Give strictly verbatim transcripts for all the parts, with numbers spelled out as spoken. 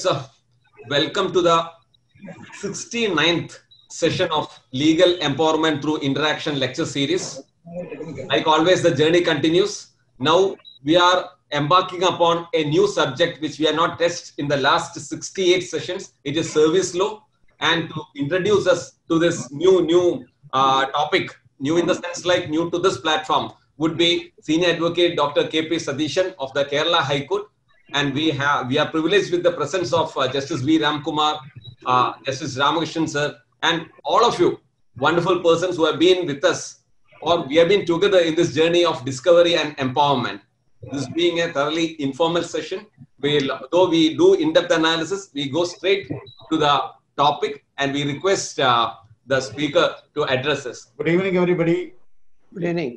viewers, uh, welcome to the sixty-ninth session of Legal Empowerment Through Interaction lecture series. Like always, the journey continues. Now we are embarking upon a new subject which we have not tested in the last sixty-eight sessions. It is service law. And to introduce us to this new, new uh, topic, new in the sense like new to this platform, would be Senior Advocate Doctor K P Sadishan of the Kerala High Court. And we have we are privileged with the presence of uh, Justice V. Ramkumar, uh, Justice Ramakrishnan sir, and all of you wonderful persons who have been with us, or we have been together in this journey of discovery and empowerment. This being a thoroughly informal session, we'll, though we do in-depth analysis, we go straight to the topic and we request uh, the speaker to address us. Good evening, everybody. Good evening.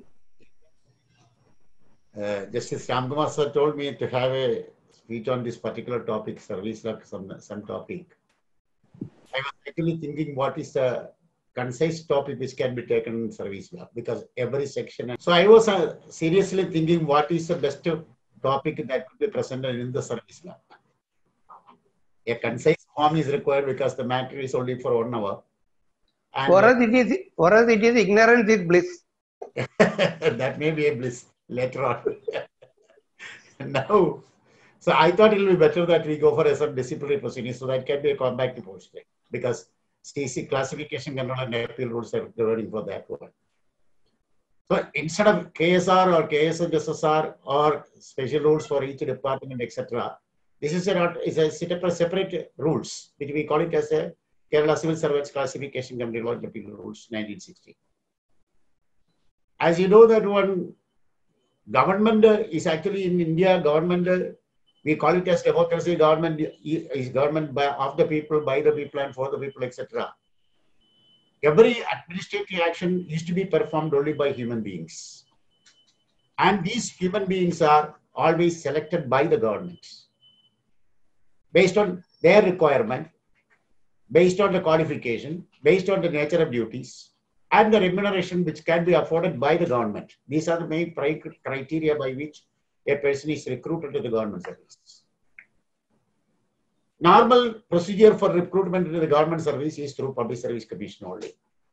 Uh, Justice Ramkumar sir told me to have a speech on this particular topic, service law, some, some topic. I was actually thinking what is the concise topic which can be taken in service law, because every section. So I was uh, seriously thinking what is the best topic that could be presented in the service law. A concise form is required because the matter is only for one hour. And for us, it is, for us, it is ignorance is bliss. That may be a bliss later on. Now, so I thought it will be better that we go for a some disciplinary proceedings, so that can be a compact post, because C C classification control and appeal rules are governing for that one. So instead of K S R or K S S S R or special rules for each department, et cetera, this is a is a set up a separate rules, which we call it as a Kerala Civil Servants Classification Control and Appeal Rules, nineteen sixty. As you know, that one government is actually in India. Government, we call it as democracy. Government is government by, of the people, by the people, and for the people, et cetera. Every administrative action is to be performed only by human beings. And these human beings are always selected by the government based on their requirement, based on the qualification, based on the nature of duties, and the remuneration which can be afforded by the government. These are the main criteria by which a person is recruited to the government service. Normal procedure for recruitment to the government service is through Public Service Commission only.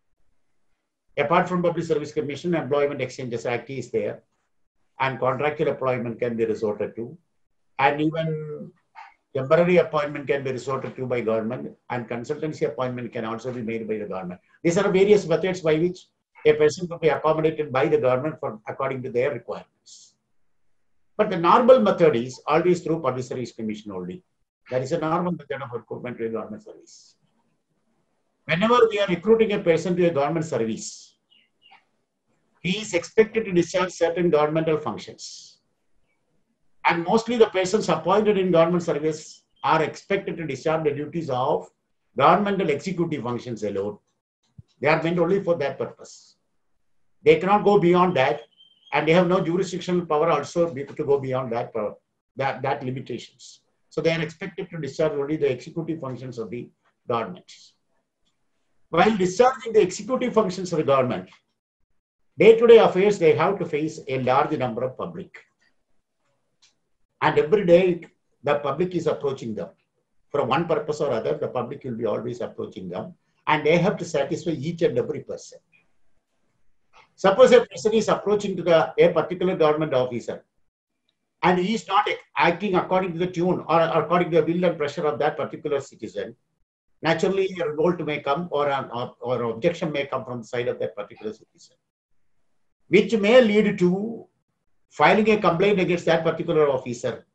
Apart from Public Service Commission, Employment Exchanges Act is there, and contractual employment can be resorted to, and even temporary appointment can be resorted to by government, and consultancy appointment can also be made by the government. These are various methods by which a person could be accommodated by the government for according to their requirements. But the normal method is always through Public Service Commission only. That is a normal method of recruitment to a government service. Whenever we are recruiting a person to a government service, he is expected to discharge certain governmental functions. And mostly the persons appointed in government service are expected to discharge the duties of governmental executive functions alone. They are meant only for that purpose. They cannot go beyond that, and they have no jurisdictional power also to go beyond that power, that, that limitations. So they are expected to discharge only the executive functions of the government. While discharging the executive functions of the government, day-to-day affairs, they have to face a large number of public. And every day, the public is approaching them. For one purpose or other, the public will be always approaching them, and they have to satisfy each and every person. Suppose a person is approaching to the, a particular government officer, and he is not acting according to the tune or according to the will and pressure of that particular citizen. Naturally, a revolt may come, or an or objection may come from the side of that particular citizen, which may lead to filing a complaint against that particular officer.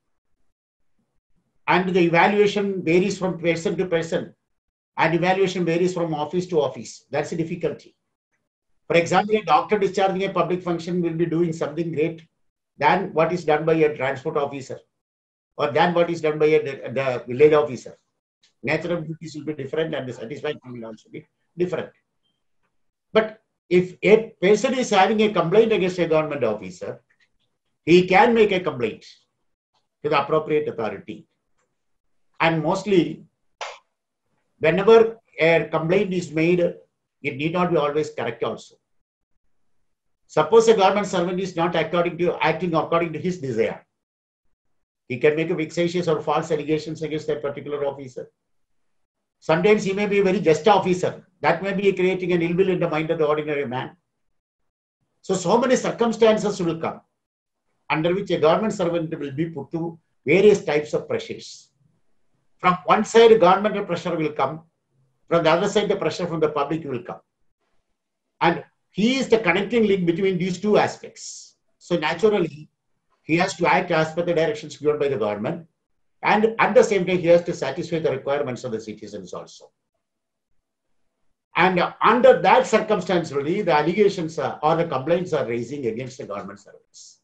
And the evaluation varies from person to person, and evaluation varies from office to office. That's a difficulty. For example, a doctor discharging a public function will be doing something great than what is done by a transport officer, or than what is done by a the village officer. Nature of duties will be different, and the satisfaction will also be different. But if a person is having a complaint against a government officer, he can make a complaint to the appropriate authority. And mostly, whenever a complaint is made, it need not be always correct also. Suppose a government servant is not according to, acting according to his desire. He can make a vexatious or false allegations against that particular officer. Sometimes he may be a very just officer. That may be creating an ill will in the mind of the ordinary man. So, so many circumstances will come under which a government servant will be put to various types of pressures. From one side, governmental pressure will come. From the other side, the pressure from the public will come. And he is the connecting link between these two aspects. So naturally, he has to act as per the directions given by the government. And at the same time, he has to satisfy the requirements of the citizens also. And under that circumstance, really, the allegations are, or the complaints are raising against the government servants.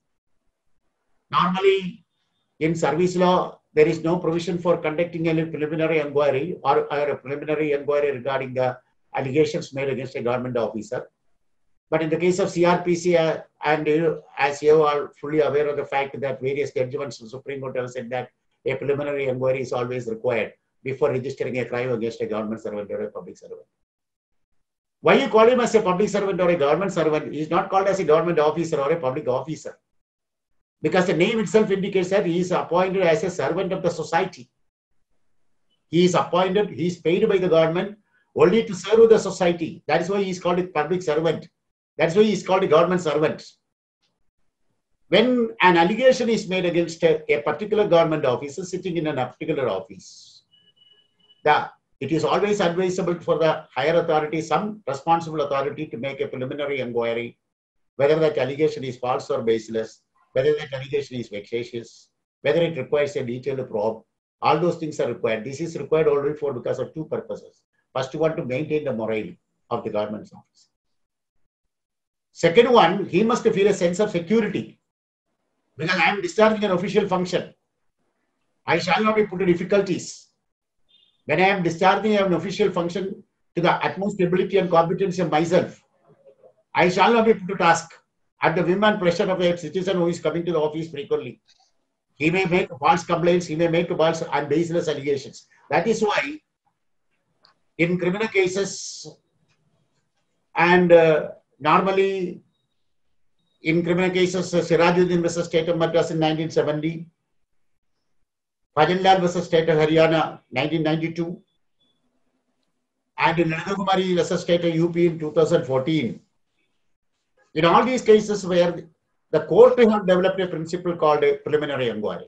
Normally, in service law, there is no provision for conducting a preliminary inquiry or, or a preliminary inquiry regarding the allegations made against a government officer. But in the case of C R P C, uh, and uh, as you are fully aware of the fact that various judgments of the Supreme Court have said that a preliminary inquiry is always required before registering a crime against a government servant or a public servant. Why you call him as a public servant or a government servant? He is not called as a government officer or a public officer. Because the name itself indicates that he is appointed as a servant of the society. He is appointed, he is paid by the government only to serve the society. That is why he is called a public servant. That's why he is called a government servant. When an allegation is made against a, a particular government officer sitting in a particular office, the, it is always advisable for the higher authority, some responsible authority, to make a preliminary inquiry, whether that allegation is false or baseless, whether that allegation is vexatious, whether it requires a detailed probe. All those things are required. This is required only for because of two purposes. First one, to maintain the morale of the government's office. Second one, he must feel a sense of security. Because I am discharging an official function. I shall not be put in difficulties. When I am discharging an official function to the utmost ability and competence of myself, I shall not be put to task at the whim and pleasure of a citizen who is coming to the office frequently. He may make false complaints, he may make false and baseless allegations. That is why in criminal cases and uh, normally in criminal cases, uh, Sirajuddin versus State of Madras in nineteen seventy, Bhajanlal versus State of Haryana nineteen ninety-two, and in Narakumari versus State of U P in two thousand fourteen. In all these cases where the court have developed a principle called a preliminary inquiry.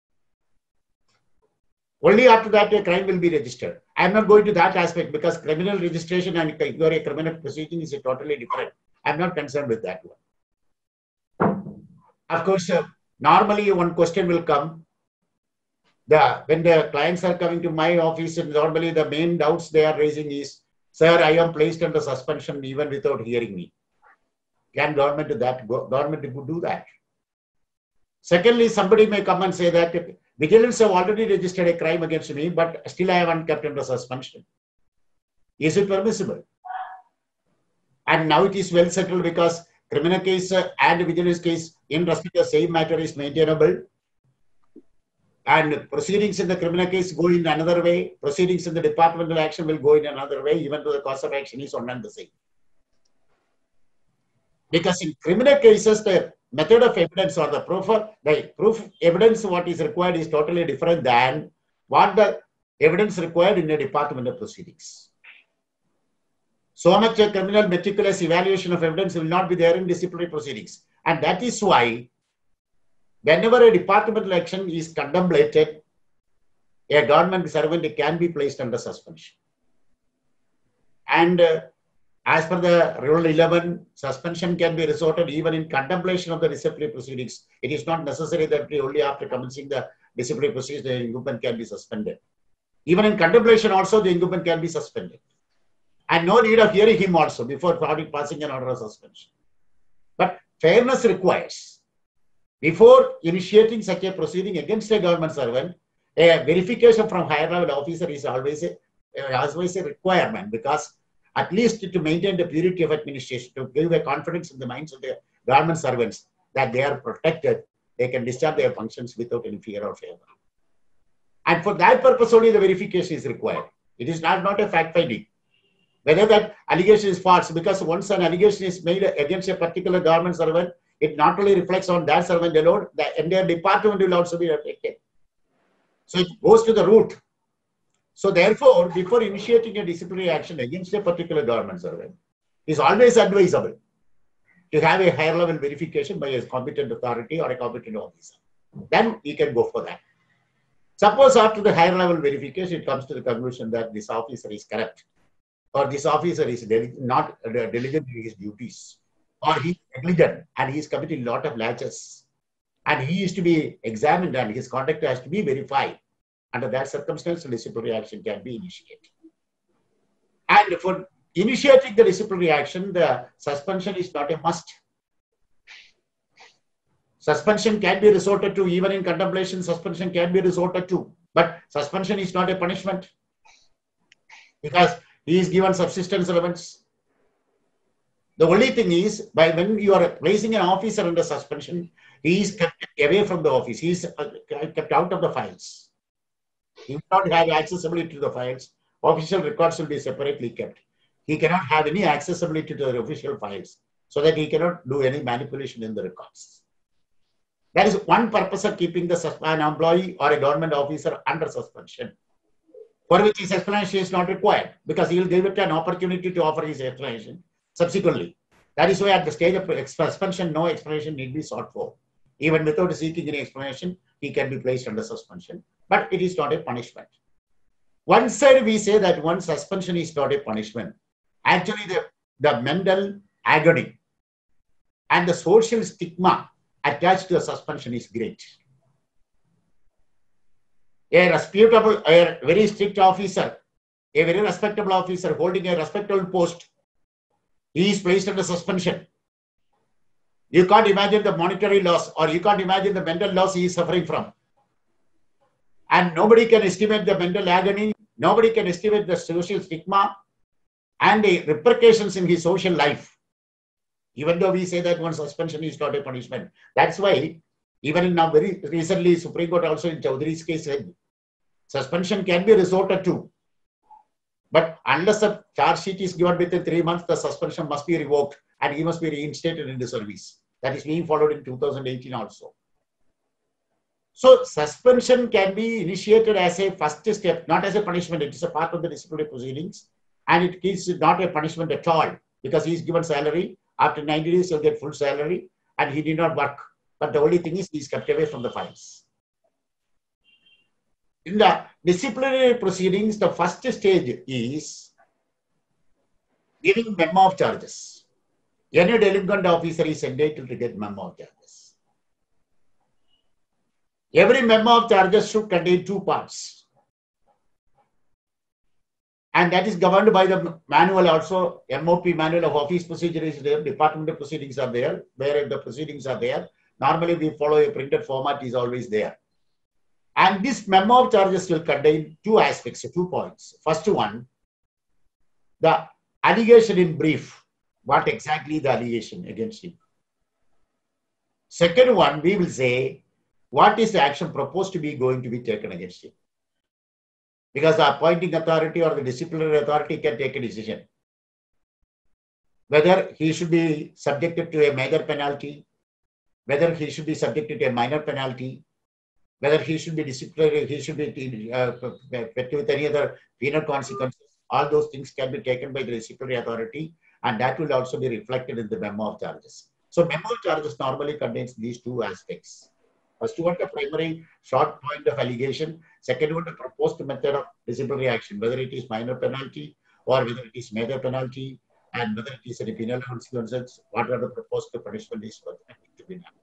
Only after that a crime will be registered. I am not going to that aspect because criminal registration and inquiry, criminal proceeding is totally different. I am not concerned with that one. Of course, uh, normally one question will come. The, when the clients are coming to my office, and normally the main doubts they are raising is, sir, I am placed under suspension even without hearing me. Can government do that? Government could do that. Secondly, somebody may come and say that vigilance have already registered a crime against me, but still I haven't kept under suspension. Is it permissible? And now it is well settled because criminal case and vigilance case in respect of the same matter is maintainable. And proceedings in the criminal case go in another way. Proceedings in the departmental action will go in another way, even though the cause of action is one and the same. Because in criminal cases, the method of evidence or the proof of the proof evidence what is required is totally different than what the evidence required in a departmental proceedings. So much a criminal meticulous evaluation of evidence will not be there in disciplinary proceedings. And that is why whenever a departmental action is contemplated, a government servant can be placed under suspension. And uh, as per the Rule eleven, suspension can be resorted even in contemplation of the disciplinary proceedings. It is not necessary that only after commencing the disciplinary proceedings the incumbent can be suspended. Even in contemplation also the incumbent can be suspended. And no need of hearing him also before passing an order of suspension. But fairness requires, before initiating such a proceeding against a government servant, a verification from higher level officer is always a, always a requirement, because at least to maintain the purity of administration, to give a confidence in the minds of the government servants that they are protected, they can discharge their functions without any fear or favor. And for that purpose only the verification is required. It is not, not a fact finding. Whether that allegation is false, because once an allegation is made against a particular government servant, it not only reflects on that servant alone, the entire department will also be affected. So it goes to the root. So therefore, before initiating a disciplinary action against a particular government servant, it is always advisable to have a higher level verification by a competent authority or a competent officer. Then you can go for that. Suppose after the higher level verification, it comes to the conclusion that this officer is corrupt, or this officer is not diligent in his duties, or he is negligent and he is committing a lot of laches, and he is to be examined and his conduct has to be verified. Under that circumstance, disciplinary action can be initiated. And for initiating the disciplinary action, the suspension is not a must. Suspension can be resorted to, even in contemplation, suspension can be resorted to. But suspension is not a punishment, because he is given subsistence elements. The only thing is, by when you are placing an officer under suspension, he is kept away from the office. He is kept out of the files. He will not have accessibility to the files. Official records will be separately kept. He cannot have any accessibility to the official files, so that he cannot do any manipulation in the records. That is one purpose of keeping the an employee or a government officer under suspension, for which his explanation is not required, because he will give it an opportunity to offer his explanation subsequently. That is why at the stage of suspension, no explanation need be sought for. Even without seeking any explanation, he can be placed under suspension, but it is not a punishment. One side we say that one suspension is not a punishment. Actually, the, the mental agony and the social stigma attached to the suspension is great. A respectable, a very strict officer, a very respectable officer holding a respectable post, he is placed under suspension. You can't imagine the monetary loss, or you can't imagine the mental loss he is suffering from. And nobody can estimate the mental agony, nobody can estimate the social stigma and the repercussions in his social life. Even though we say that one suspension is not a punishment. That's why, even in now very recently, Supreme Court also in Chaudhary's case said, suspension can be resorted to. But unless a charge sheet is given within three months, the suspension must be revoked and he must be reinstated into service. That is being followed in two thousand eighteen also. So suspension can be initiated as a first step, not as a punishment. It is a part of the disciplinary proceedings, and it is not a punishment at all, because he is given salary. After ninety days, he'll get full salary and he did not work. But the only thing is he is kept away from the files. In the disciplinary proceedings, the first stage is giving memo of charges. Any delinquent officer is entitled to get memo of charges. Every memo of charges should contain two parts. And that is governed by the manual also. M O P, Manual of Office Procedure, is there. Departmental proceedings are there. Where the proceedings are there. Normally we follow a printed format, is always there. And this memo of charges will contain two aspects, two points. First one, the allegation in brief. What exactly the allegation against him. Second one, we will say, what is the action proposed to be going to be taken against him? Because the appointing authority or the disciplinary authority can take a decision. Whether he should be subjected to a major penalty, whether he should be subjected to a minor penalty, whether he should be disciplinary, he should be uh, with any other penal consequences. All those things can be taken by the disciplinary authority, and that will also be reflected in the memo of charges. So memo of charges normally contains these two aspects. First one, the primary short point of allegation. Second one, the proposed method of disciplinary action, whether it is minor penalty or whether it is major penalty, and whether it is any penal consequences, what are the proposed punishment is for that to be done.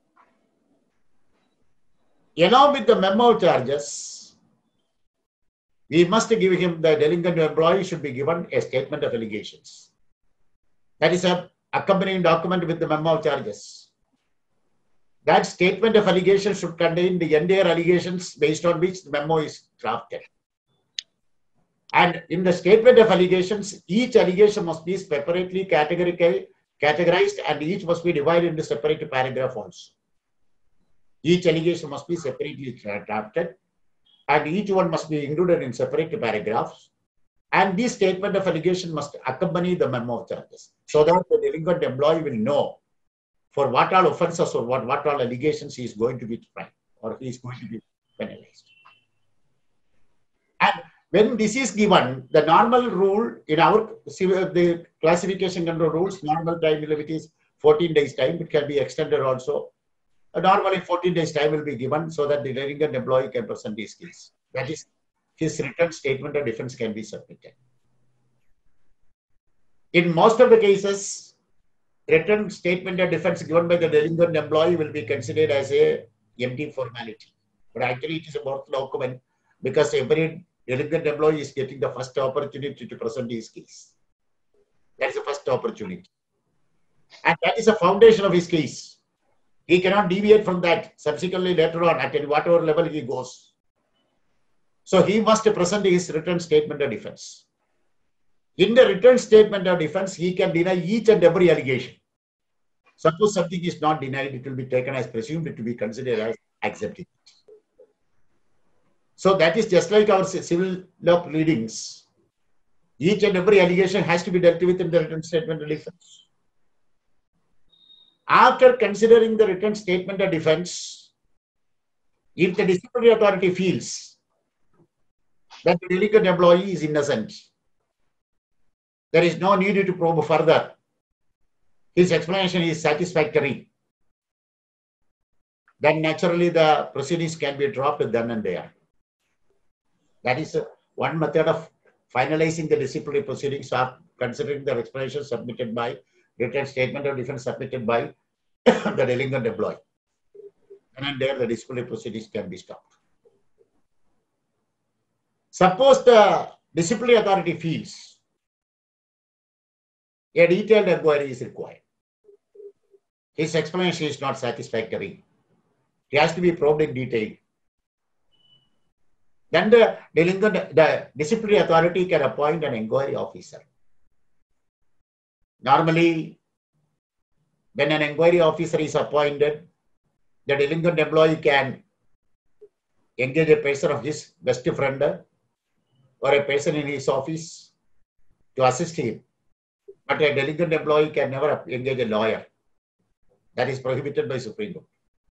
Along with the memo of charges, we must give him, the delinquent employee should be given a statement of allegations. That is an accompanying document with the memo of charges. That statement of allegation should contain the entire allegations based on which the memo is drafted. And in the statement of allegations, each allegation must be separately categorized and each must be divided into separate paragraph also. Each allegation must be separately drafted and each one must be included in separate paragraphs. And this statement of allegation must accompany the memo of charges, so that the delinquent employee will know for what all offenses or what, what all allegations he is going to be tried or he is going to be penalized. And when this is given, the normal rule in our the classification control rules, normal time limit is fourteen days time. It can be extended also. Uh, normally, fourteen days time will be given so that the delinquent employee can present his case. That is, his written statement of defense can be submitted. In most of the cases, written statement of defense given by the delinquent employee will be considered as a empty formality. But actually, it is a worth document because every delinquent employee is getting the first opportunity to present his case. That is the first opportunity. And that is the foundation of his case. He cannot deviate from that subsequently later on at whatever level he goes. So he must present his written statement of defense. In the written statement of defense, he can deny each and every allegation. Suppose something is not denied, it will be taken as presumed, it will be considered as accepted. So that is just like our civil law pleadings. Each and every allegation has to be dealt with in the written statement of defense. After considering the written statement of defense, if the disciplinary authority feels that the delinquent employee is innocent, there is no need to probe further, his explanation is satisfactory, then naturally the proceedings can be dropped then and there. That is one method of finalizing the disciplinary proceedings, are considering the explanation submitted by written statement of defense submitted by the delinquent employee. And then there the disciplinary proceedings can be stopped. Suppose the disciplinary authority feels a detailed inquiry is required. His explanation is not satisfactory. He has to be probed in detail. Then the delinquent, the disciplinary authority can appoint an inquiry officer. Normally, when an inquiry officer is appointed, the delinquent employee can engage a person of his best friend or a person in his office to assist him. But a delinquent employee can never engage a lawyer. That is prohibited by Supreme Court.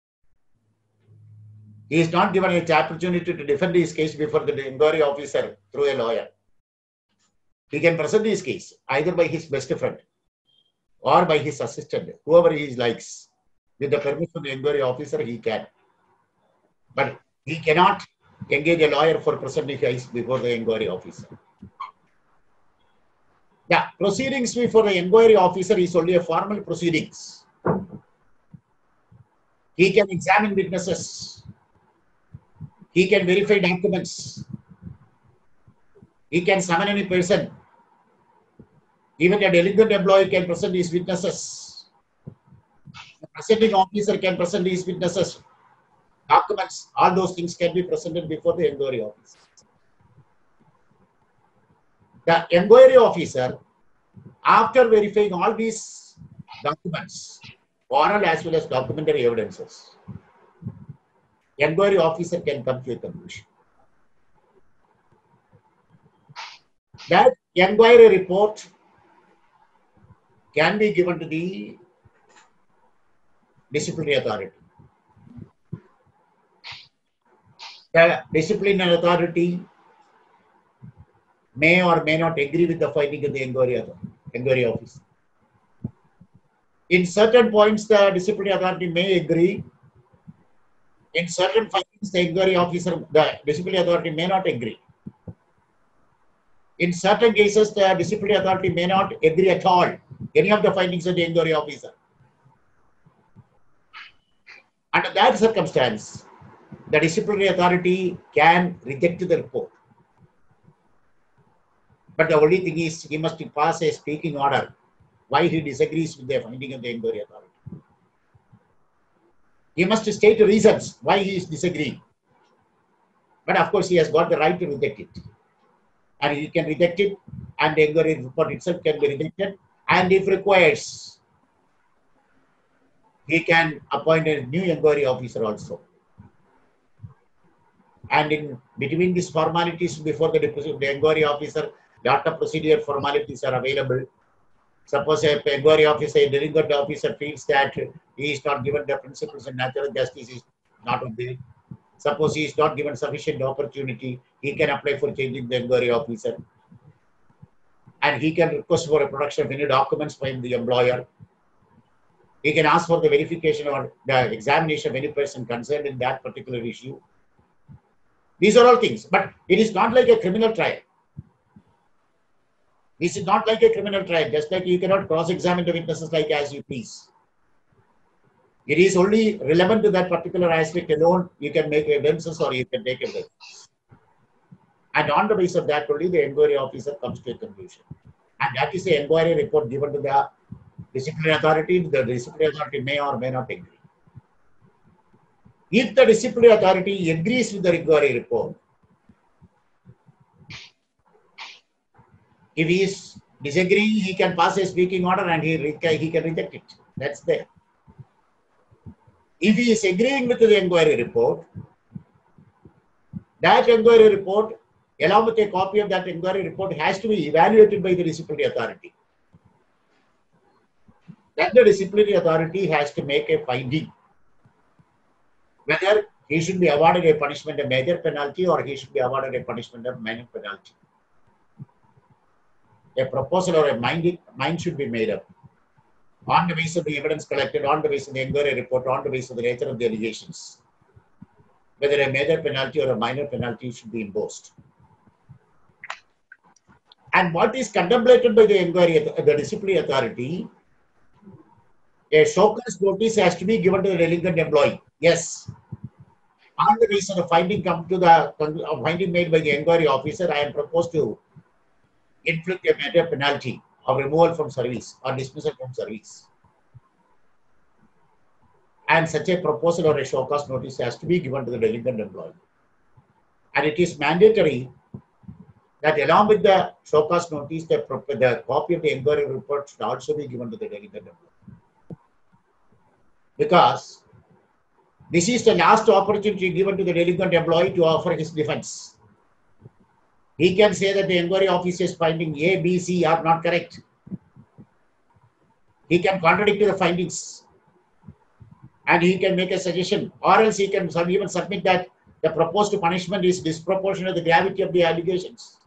He is not given an opportunity to defend his case before the inquiry officer through a lawyer. He can present his case either by his best friend or by his assistant, whoever he likes. With the permission of the inquiry officer, he can. But he cannot engage a lawyer for presenting his case before the inquiry officer. The proceedings before the inquiry officer is only a formal proceedings. He can examine witnesses. He can verify documents. He can summon any person. Even a delinquent employee can present his witnesses. The presenting officer can present his witnesses, documents. All those things can be presented before the inquiry officer. The inquiry officer, after verifying all these documents, oral as well as documentary evidences, inquiry officer can come to a conclusion. That inquiry report can be given to the disciplinary authority. The disciplinary authority may or may not agree with the finding of the inquiry, inquiry officer. In certain points, the disciplinary authority may agree. In certain findings, the inquiry officer, the disciplinary authority may not agree. In certain cases, the disciplinary authority may not agree at all, any of the findings of the inquiry officer. Under that circumstance, the disciplinary authority can reject the report. But the only thing is, he must pass a speaking order why he disagrees with the finding of the inquiry authority. He must state reasons why he is disagreeing. But of course, he has got the right to reject it. And he can reject it, and the inquiry report itself can be rejected. And if requires, he can appoint a new inquiry officer also. And in between these formalities before the, the inquiry officer, lot of procedure formalities are available. Suppose a inquiry officer, a delinquent officer feels that he is not given the principles of natural justice is not obeyed. Suppose he is not given sufficient opportunity, he can apply for changing the inquiry officer. And he can request for a production of any documents from the employer. He can ask for the verification or the examination of any person concerned in that particular issue. These are all things, but it is not like a criminal trial. This is not like a criminal trial, just like you cannot cross-examine the witnesses like as you please. It is only relevant to that particular aspect alone, you can make evidences or you can take evidence. And on the basis of that only the inquiry officer comes to a conclusion. And that is the inquiry report given to the disciplinary authority. The disciplinary authority may or may not agree. If the disciplinary authority agrees with the inquiry report, if he is disagreeing, he can pass a speaking order and he, he can reject it. That's there. If he is agreeing with the inquiry report, that inquiry report, along with a copy of that inquiry report, has to be evaluated by the disciplinary authority. Then the disciplinary authority has to make a finding whether he should be awarded a punishment of major penalty or he should be awarded a punishment of minor penalty. A proposal or a mind, mind should be made up on the basis of the evidence collected, on the basis of the inquiry report, on the basis of the nature of the allegations, whether a major penalty or a minor penalty should be imposed. And what is contemplated by the inquiry, the disciplinary authority, a show cause notice has to be given to the delinquent employee. Yes. On the basis of the finding come to the finding made by the inquiry officer, I am proposed to inflict a major penalty of removal from service or dismissal from service. And such a proposal or a show cause notice has to be given to the delinquent employee. And it is mandatory that along with the show cause notice, the, the copy of the inquiry report should also be given to the delinquent employee. Because this is the last opportunity given to the delinquent employee to offer his defense. He can say that the inquiry officer's finding A, B, C are not correct. He can contradict the findings. And he can make a suggestion, or else he can even submit that the proposed punishment is disproportionate to the gravity of the allegations.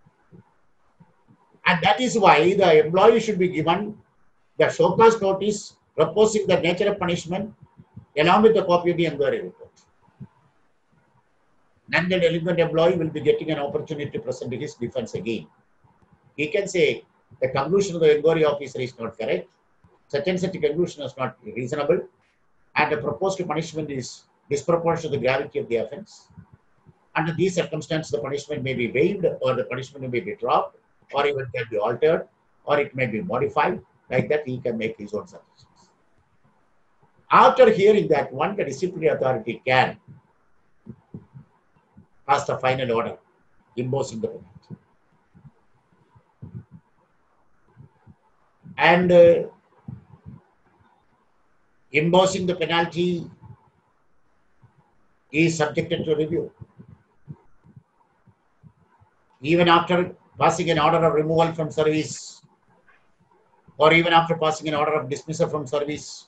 And that is why the employee should be given the show cause notice proposing the nature of punishment along with the copy of the inquiry report. Then the delinquent employee will be getting an opportunity to present his defense again. He can say the conclusion of the inquiry officer is not correct, such and such a conclusion is not reasonable, and the proposed punishment is disproportionate to the gravity of the offense. Under these circumstances, the punishment may be waived, or the punishment may be dropped, or even can be altered, or it may be modified. Like that, he can make his own suggestions. After hearing that one, the disciplinary authority can pass the final order imposing the penalty. And uh, imposing the penalty is subjected to review. Even after passing an order of removal from service, or even after passing an order of dismissal from service,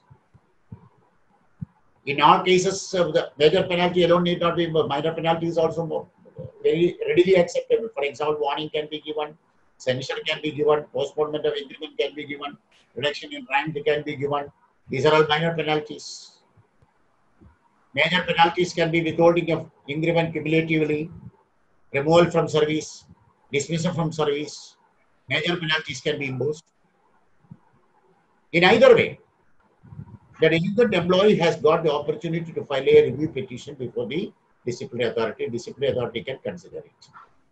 in all cases, uh, the major penalty alone need not be, minor penalty is also more, very readily acceptable. For example, warning can be given, censure can be given, postponement of increment can be given, reduction in rank can be given. These are all minor penalties. Major penalties can be withholding of increment cumulatively, removal from service, dismissal from service. Major penalties can be imposed. In either way, the delinquent employee has got the opportunity to file a review petition before the disciplinary authority. Disciplinary authority can consider it.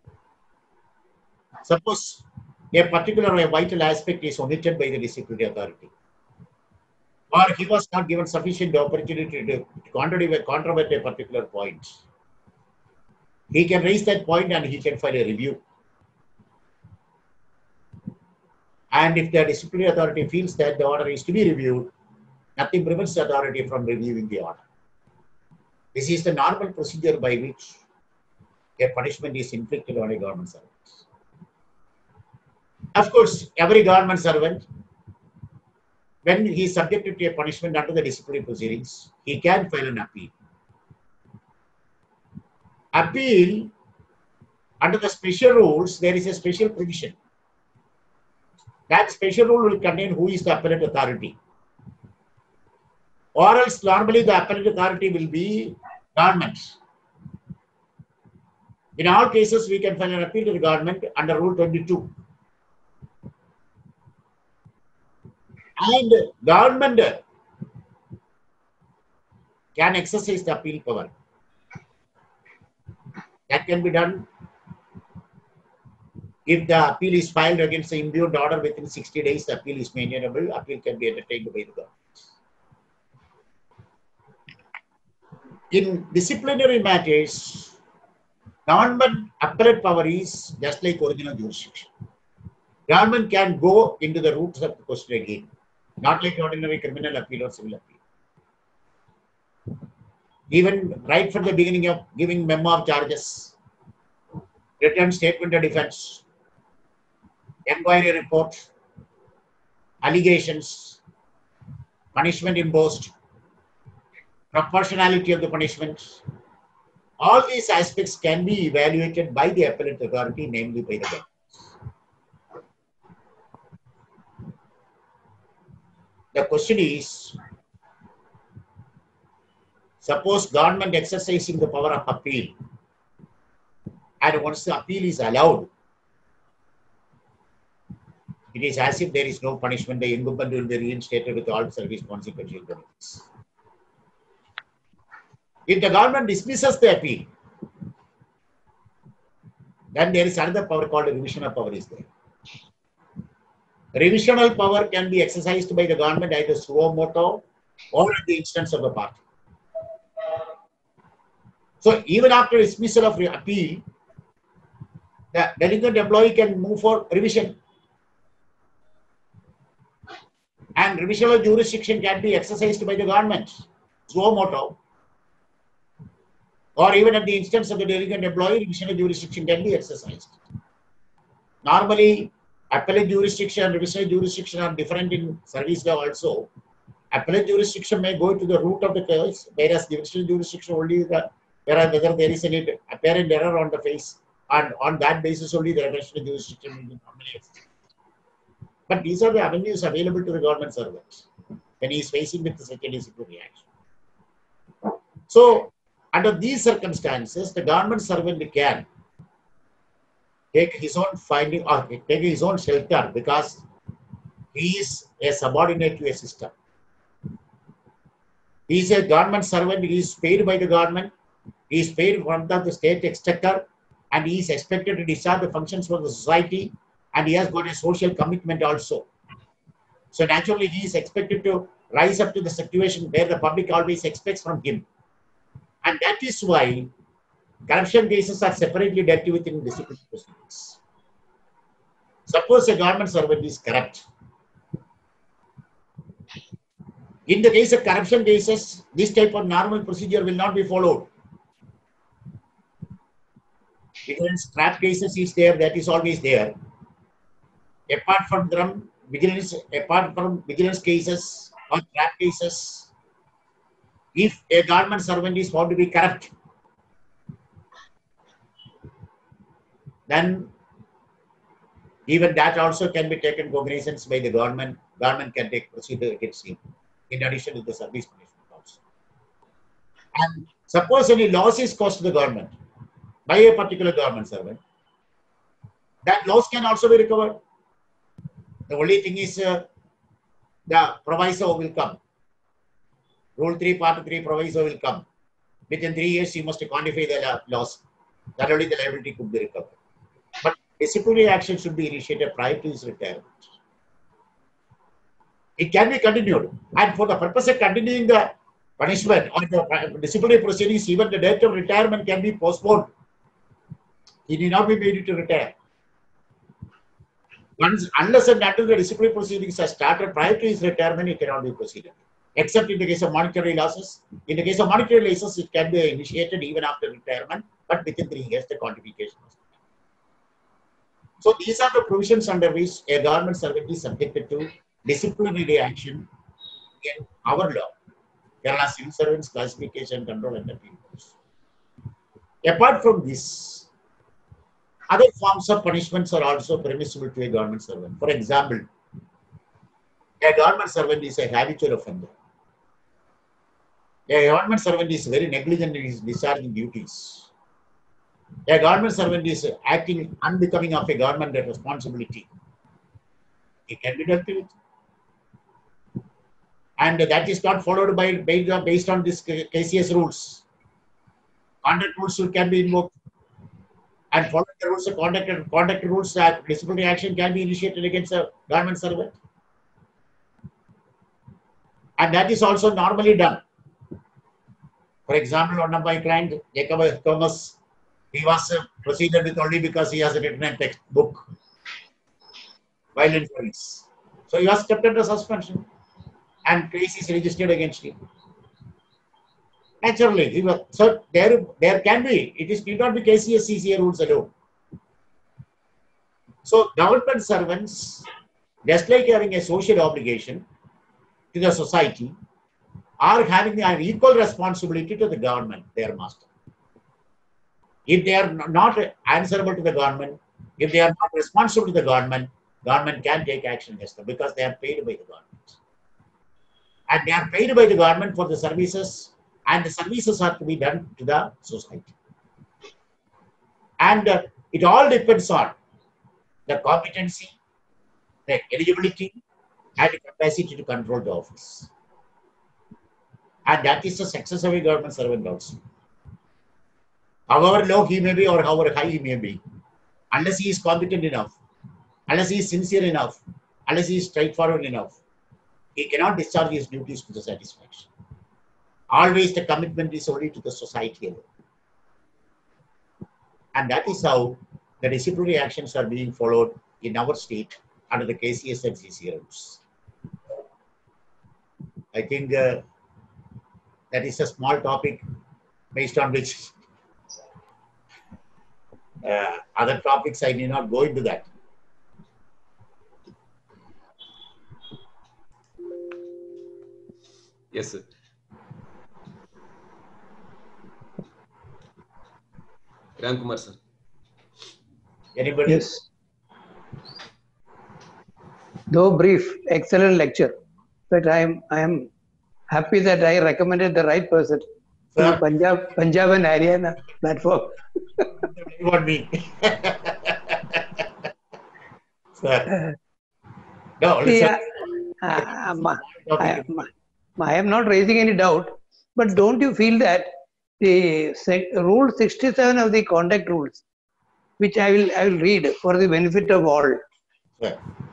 Suppose a particular or a vital aspect is omitted by the disciplinary authority, or he was not given sufficient opportunity to contradict, controvert a particular point. He can raise that point and he can file a review. And if the disciplinary authority feels that the order is to be reviewed, nothing prevents the authority from reviewing the order. This is the normal procedure by which a punishment is inflicted on a government servant. Of course, every government servant when he is subjected to a punishment under the disciplinary proceedings, he can file an appeal. Appeal, under the special rules, there is a special provision. That special rule will contain who is the appellate authority. Or else normally the appellate authority will be government. In all cases, we can file an appeal to the government under Rule twenty-two. And government can exercise the appeal power. That can be done if the appeal is filed against the impugned order within sixty days. The appeal is maintainable. Appeal can be entertained by the government. In disciplinary matters, government appellate power is just like original jurisdiction. Government can go into the roots of the question again, not like ordinary criminal appeal or civil appeal. Even right from the beginning of giving memo of charges, written statement of defense, inquiry report, allegations, punishment imposed, proportionality of the punishment, all these aspects can be evaluated by the appellate authority, namely by the government. The question is, suppose government exercising the power of appeal, and once the appeal is allowed, it is as if there is no punishment. The incumbent will be reinstated with all service consequential benefits. If the government dismisses the appeal, then there is another power called revisional power is there. Revisional power can be exercised by the government either suo motu or at the instance of the party. So even after dismissal of appeal, the delinquent employee can move for revision. And revisional jurisdiction can be exercised by the government, suo motu. Or even at the instance of the delinquent employee, revisional jurisdiction can be exercised. Normally, appellate jurisdiction and revisional jurisdiction are different in service law also. Appellate jurisdiction may go to the root of the case, whereas the revisional jurisdiction only the whether there is any apparent error on the face, and on that basis only the revisional jurisdiction will be normally exercised. But these are the avenues available to the government servant when he is facing with such a disciplinary action. So, under these circumstances, the government servant can take his own finding or take his own shelter because he is a subordinate to a system. He is a government servant, he is paid by the government, he is paid from the state exchequer, and he is expected to discharge the functions for the society, and he has got a social commitment also. So naturally, he is expected to rise up to the situation where the public always expects from him. And that is why corruption cases are separately dealt with in disciplinary proceedings. Suppose a government servant is corrupt. In the case of corruption cases, this type of normal procedure will not be followed. Vigilance trap cases is there, that is always there. Apart from them, vigilance, apart from vigilance cases or trap cases, if a government servant is found to be corrupt, then even that also can be taken cognizance by the government. Government can take procedure against him, in addition to the service punishment also. And suppose any loss is caused to the government by a particular government servant, that loss can also be recovered. The only thing is uh, the proviso will come. Rule three, part three proviso will come. Within three years, you must quantify the loss. That only the liability could be recovered. But disciplinary action should be initiated prior to his retirement. It can be continued. And for the purpose of continuing the punishment or the disciplinary proceedings, even the date of retirement can be postponed. He need not be made to retire. Once, unless and until the disciplinary proceedings are started prior to his retirement, it cannot be proceeded. Except in the case of monetary losses. In the case of monetary losses, it can be initiated even after retirement, but within three years, the quantification must be done. So these are the provisions under which a government servant is subjected to disciplinary action in our law, Kerala Civil Servants Classification, Control and Appeal Rules. Apart from this, other forms of punishments are also permissible to a government servant. For example, a government servant is a habitual offender. A government servant is very negligent in his discharging duties. A government servant is acting unbecoming of a government responsibility. He can be dealt with. And that is not followed by based on this K C S rules. Conduct rules can be invoked. And following the rules of conduct, conduct rules, that disciplinary action can be initiated against a government servant. And that is also normally done. For example, one of my clients, Jacob Thomas, he was uh, proceeded with only because he has written a textbook, violent police. So he was kept under suspension and case is registered against him. Naturally, he was, so there, there can be, it is need not be K C S C C A rules alone. So government servants, just like having a social obligation to the society, are having an equal responsibility to the government, their master. If they are not answerable to the government, if they are not responsible to the government, government can take action against them because they are paid by the government. And they are paid by the government for the services, and the services are to be done to the society. And uh, it all depends on the competency, the eligibility, and the capacity to control the office. And that is the success of a government servant also. However low he may be or however high he may be, unless he is competent enough, unless he is sincere enough, unless he is straightforward enough, he cannot discharge his duties to the satisfaction. Always the commitment is only to the society alone. And that is how the disciplinary actions are being followed in our state under the K C S and C C A rules. I think uh, that is a small topic based on which uh, other topics I need not go into that. Yes, sir. Ram Kumar, sir. Anybody? Yes. Though brief, excellent lecture. But I am I am happy that I recommended the right person. Sir? To Punjab, Punjab and Haryana platform. What me? Sir. No, See, listen. I, I, I, I am not raising any doubt, but don't you feel that the rule sixty-seven of the conduct rules, which I will I will read for the benefit of all. Sir.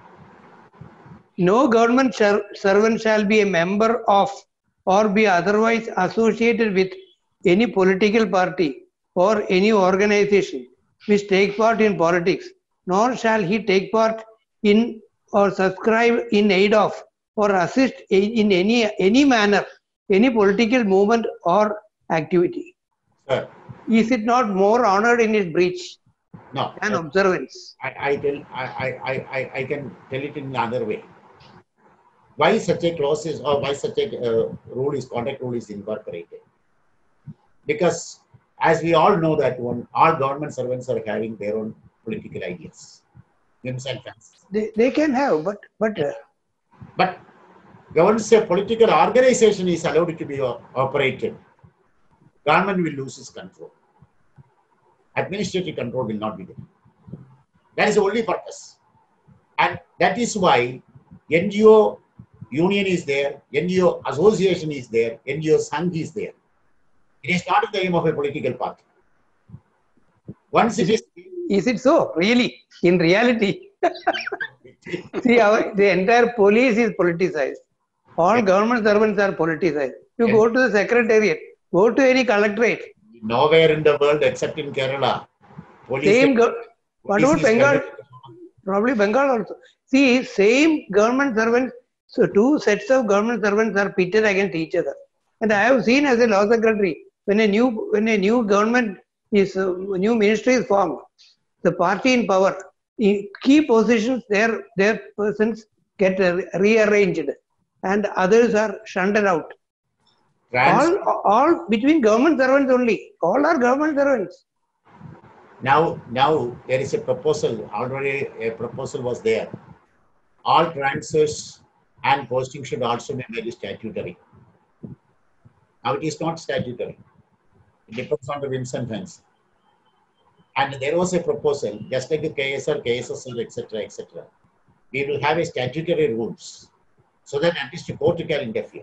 No government servant shall be a member of or be otherwise associated with any political party or any organization which take part in politics, nor shall he take part in or subscribe in aid of or assist in any any manner any political movement or activity. Sir. Is it not more honored in its breach No. than observance? I, I tell I, I, I, I can tell it in another way. Why such a clause is or why such a uh, rule is conduct rule is incorporated? Because as we all know that one all government servants are having their own political ideas, whims and fancies. They, they can have, but but uh, But once a political organization is allowed to be operated, government will lose its control. Administrative control will not be there. That is the only purpose. And that is why N G O union is there, N G O association is there, N G O Sangh is there. It is not the aim of a political party. Once it is... Is it so? Really? In reality? See, our, the entire police is politicized. All government servants are politicized. You go to the secretariat, go to any collectorate. Nowhere in the world except in Kerala. Police Same, what about Bengal? Government. Probably Bengal also. See, same government servants, so two sets of government servants are pitted against each other. And I have seen as a law secretary, when a new when a new government is, uh, new ministry is formed, the party in power, in key positions, their, their persons get rearranged and others are shunted out. Trans All, all between government servants only. All are government servants. now, now there is a proposal, already a proposal was there. All transfers and posting should also be made statutory. Now it is not statutory. It depends on the whims and fancy. And there was a proposal, just like the K S R, K S S R, et cetera, et cetera. We will have a statutory rules so that at least the court can interfere.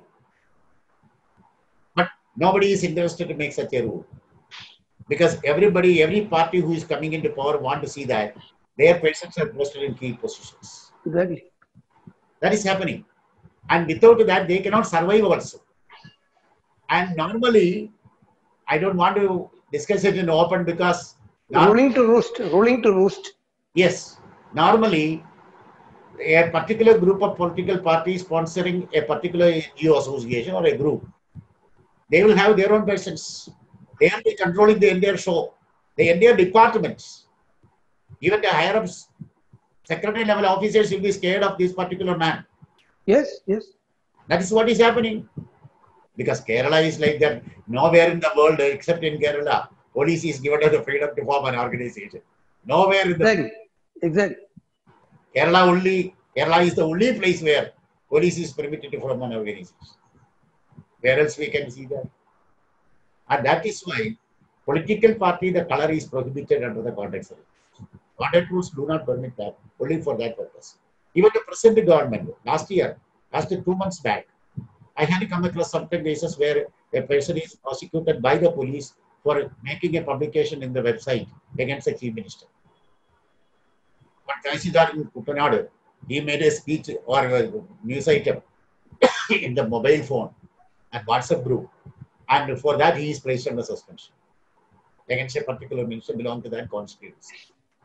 But nobody is interested to make such a rule. Because everybody, every party who is coming into power want to see that their persons are posted in key positions. Exactly. That is happening. And without that, they cannot survive also. And normally, I don't want to discuss it in open because... Ruling to roost, ruling to roost. Yes. Normally, a particular group of political parties sponsoring a particular N G O association or a group, they will have their own persons. They will be controlling the entire show, the entire departments. Even the higher ups, secretary level officers will be scared of this particular man. Yes, yes. That is what is happening. Because Kerala is like that. Nowhere in the world except in Kerala, police is given the freedom to form an organization. Nowhere in the Exactly. Exactly. Kerala only, Kerala is the only place where police is permitted to form an organization. Where else we can see that? And that is why political party, the color is prohibited under the context of it. Conduct rules do not permit that, only for that purpose. Even the present government, last year, last two months back, I had come across some cases where a person is prosecuted by the police for making a publication in the website against the chief minister. But Taisidar in Kutanadu, he made a speech or a news item in the mobile phone and WhatsApp group. And for that, he is placed under suspension against a particular minister belonging to that constituency.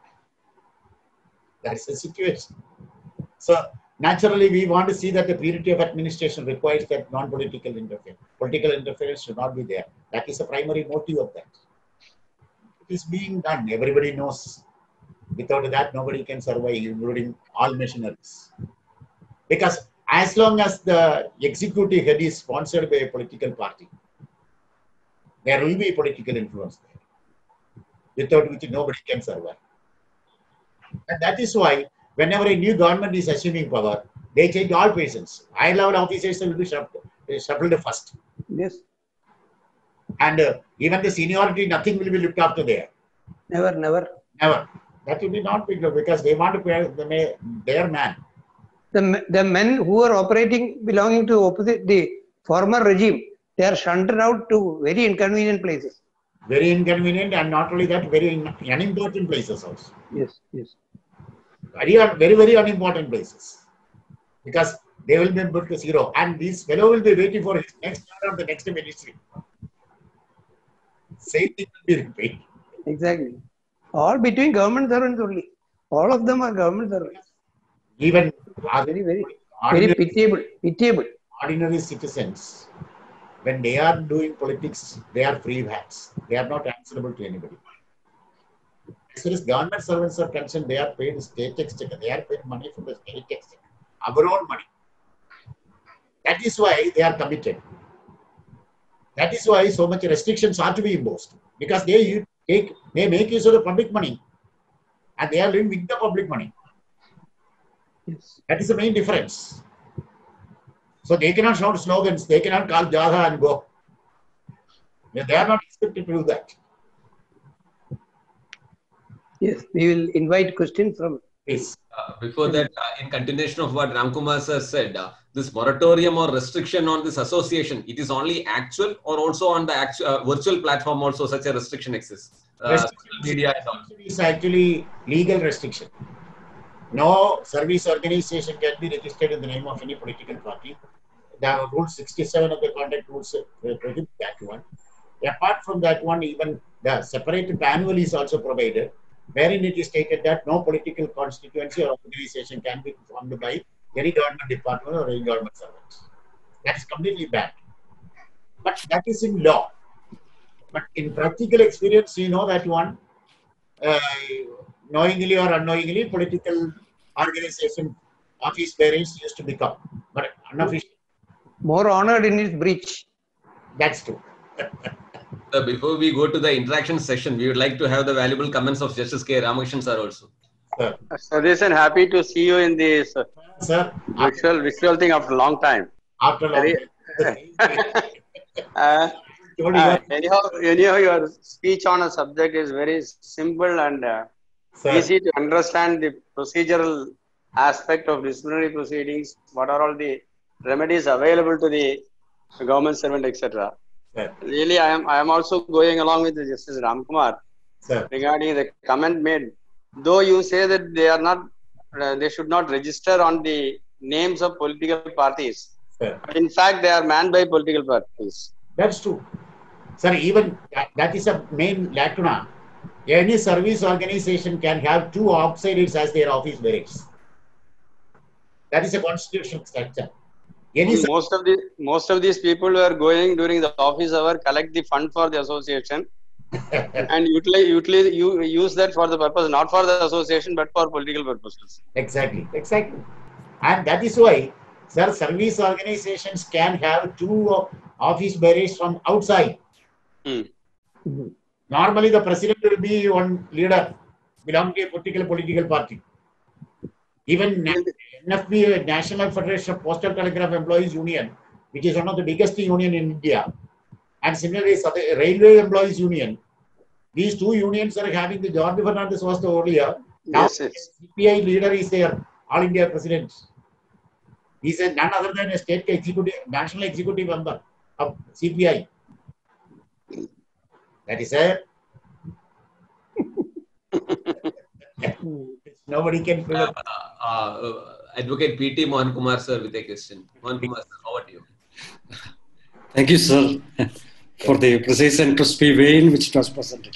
That is the situation. So, naturally, we want to see that the purity of administration requires that non-political interference. Political interference should not be there. That is the primary motive of that. It is being done. Everybody knows. Without that, nobody can survive, including all machineries. Because as long as the executive head is sponsored by a political party, there will be political influence there, without which nobody can survive. And that is why, whenever a new government is assuming power, they change all persons. High level officers will be shuffled first. Yes. And uh, even the seniority, nothing will be looked after there. Never, never. Never. That will be not big because they want to pay the, their man. The, the men who are operating belonging to opposite the former regime, they are shunted out to very inconvenient places. Very inconvenient, and not only that, very unimportant places also. Yes, yes. Very, very, very unimportant places. Because they will be put to zero. And this fellow will be waiting for his next turn of the next ministry. Same thing will be repeated. Exactly. All between government servants only. All of them are government servants. Even very, very, very pitiable. Pitiable. Ordinary citizens, when they are doing politics, they are free hands. They are not answerable to anybody. As far as government servants are concerned, they are paid state exchequer. They are paid money from the state exchequer, our own money. That is why they are committed. That is why so much restrictions are to be imposed, because they take, they make use of the public money, and they are living with the public money. Yes. That is the main difference. So they cannot shout slogans, they cannot call Jada and go. They are not expected to do that. Yes, we will invite questions from. Please. Uh, before that, uh, in continuation of what Ramkumar sir said, uh, this moratorium or restriction on this association, it is only actual or also on the actual uh, virtual platform also such a restriction exists? Uh, Restriction media is actually legal restriction. No service organization can be registered in the name of any political party. The rule sixty-seven of the conduct rules prohibit that one. Apart from that one, even the separate manual is also provided, wherein it is stated that no political constituency or organization can be formed by any government department or any government servants. That is completely banned. But that is in law. But in practical experience, you know that one, uh, knowingly or unknowingly, political organization office bearers used to become, but unofficial. More honored in his breach. That's true. Uh, before we go to the interaction session, we would like to have the valuable comments of Justice K. Ramakrishnan sir also. Sir, Swadesan, happy to see you in this uh, sir visual, visual thing after a long time. after long Very- time. Uh, Told you, uh, anyhow, anyhow, your speech on a subject is very simple and uh, sir, easy to understand the procedural aspect of disciplinary proceedings. What are all the remedies available to the government servant, et cetera. sir, Really, I am I am also going along with the Justice Ramkumar sir, regarding the comment made. Though you say that they are not, uh, they should not register on the names of political parties. sir. But in fact, they are manned by political parties. That's true. Sir, even that, that is a main lacuna. Any service organization can have two outsiders as their office bearers. That is a constitutional structure. Any ser- Most of the most of these people who are going during the office hour collect the fund for the association and utilize, utilize you use that for the purpose, not for the association, but for political purposes. Exactly, exactly. And that is why, sir, service organizations can have two o- office bearers from outside. Hmm. Normally, the president will be one leader belonging to a particular political party. Even Na- N F P, National Federation of Postal Telegraph Employees Union, which is one of the biggest union in India, and similarly, South- Railway Employees Union. These two unions are having the George Fernandez was the earlier. Now, Yes, yes. C P I leader is their All India president. He is none other than a state executive, national executive member of C P I. That is it. Nobody can prove Uh, it. uh, uh, Advocate P T Mohan Kumar sir with a question. Mohan Kumar sir, how are you? Thank you, sir, for the precise and crispy way in which it was presented.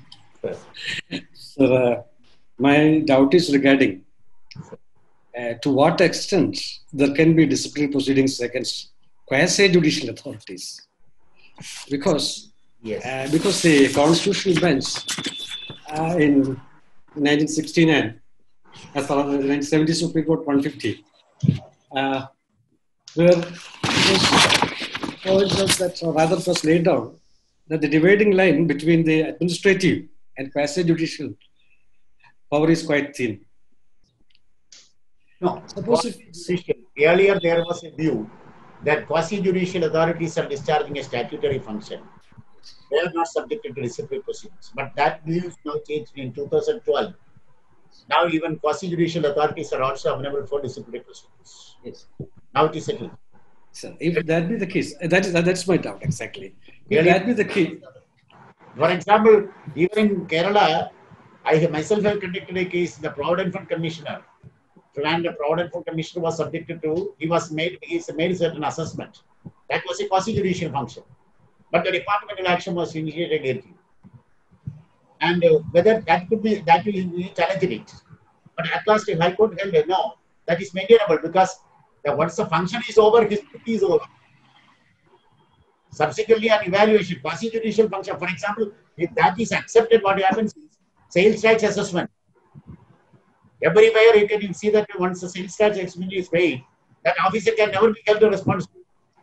Sir, uh, my doubt is regarding uh, to what extent there can be disciplinary proceedings against quasi-judicial authorities. Because, Yes. uh, because the constitutional bench uh, in nineteen sixty-nine, as per the nineteen seventy Supreme Court one fifty, uh, where it was that, or rather it was laid down, that the dividing line between the administrative and quasi-judicial power is quite thin. No. Suppose if, Quasi-judicial. Earlier, there was a view that quasi-judicial authorities are discharging a statutory function. They are not subjected to disciplinary proceedings. But that view is now changed in two thousand twelve. Now, even quasi-judicial authorities are also available for disciplinary proceedings. yes, Now it is settled. sir, if that be the case, uh, that is that's my doubt exactly. If Really? that be the case, For example, even in Kerala, I have myself have conducted a case, the Provident Fund Commissioner. And the Provident Fund Commissioner was subjected to, he was made, he made a certain assessment. That was a quasi-judicial function. But the departmental action was initiated against him. And uh, whether that could be, that will be challenged it. But at last, the High Court held, no, that is maintainable because the, once the function is over, his duty is over. Subsequently, an evaluation, quasi-judicial function, for example, if that is accepted, what happens is sales tax assessment. Everywhere you can see that once the sales tax assessment is paid, that officer can never be held responsible.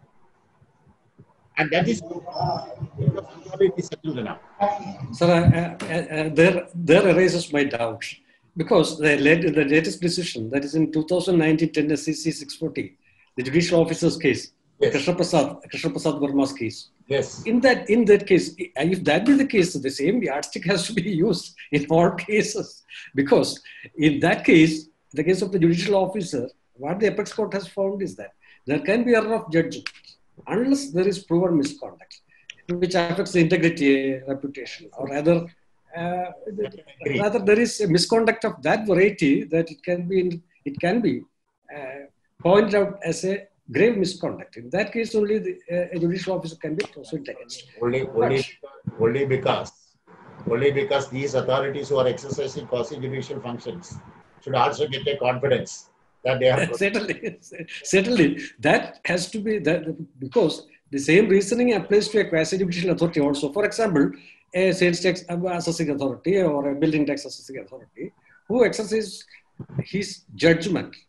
And that is it is settled now. sir, uh, uh, uh, there there arises my doubt because the, late, the latest decision, that is in two thousand nineteen ten S C C six forty, the judicial officer's case, Yes. Krishna Prasad, Krishna Prasad Verma's case. Yes. In that, in that case, if that be the case, the same yardstick has to be used in all cases. Because in that case, the case of the judicial officer, what the apex court has found is that there can be error of judgment unless there is proven misconduct, which affects the integrity, reputation, or rather, uh, rather there is a misconduct of that variety that it can be, it can be uh, pointed out as a grave misconduct. In that case, only the, uh, a judicial officer can be proceeded against. Only, only, only because, only because these authorities who are exercising quasi-judicial functions should also get a confidence that they are. certainly, certainly, that has to be that because the same reasoning applies to a quasi-judicial authority also. For example, a sales tax assessing authority or a building tax assessing authority who exercises his judgment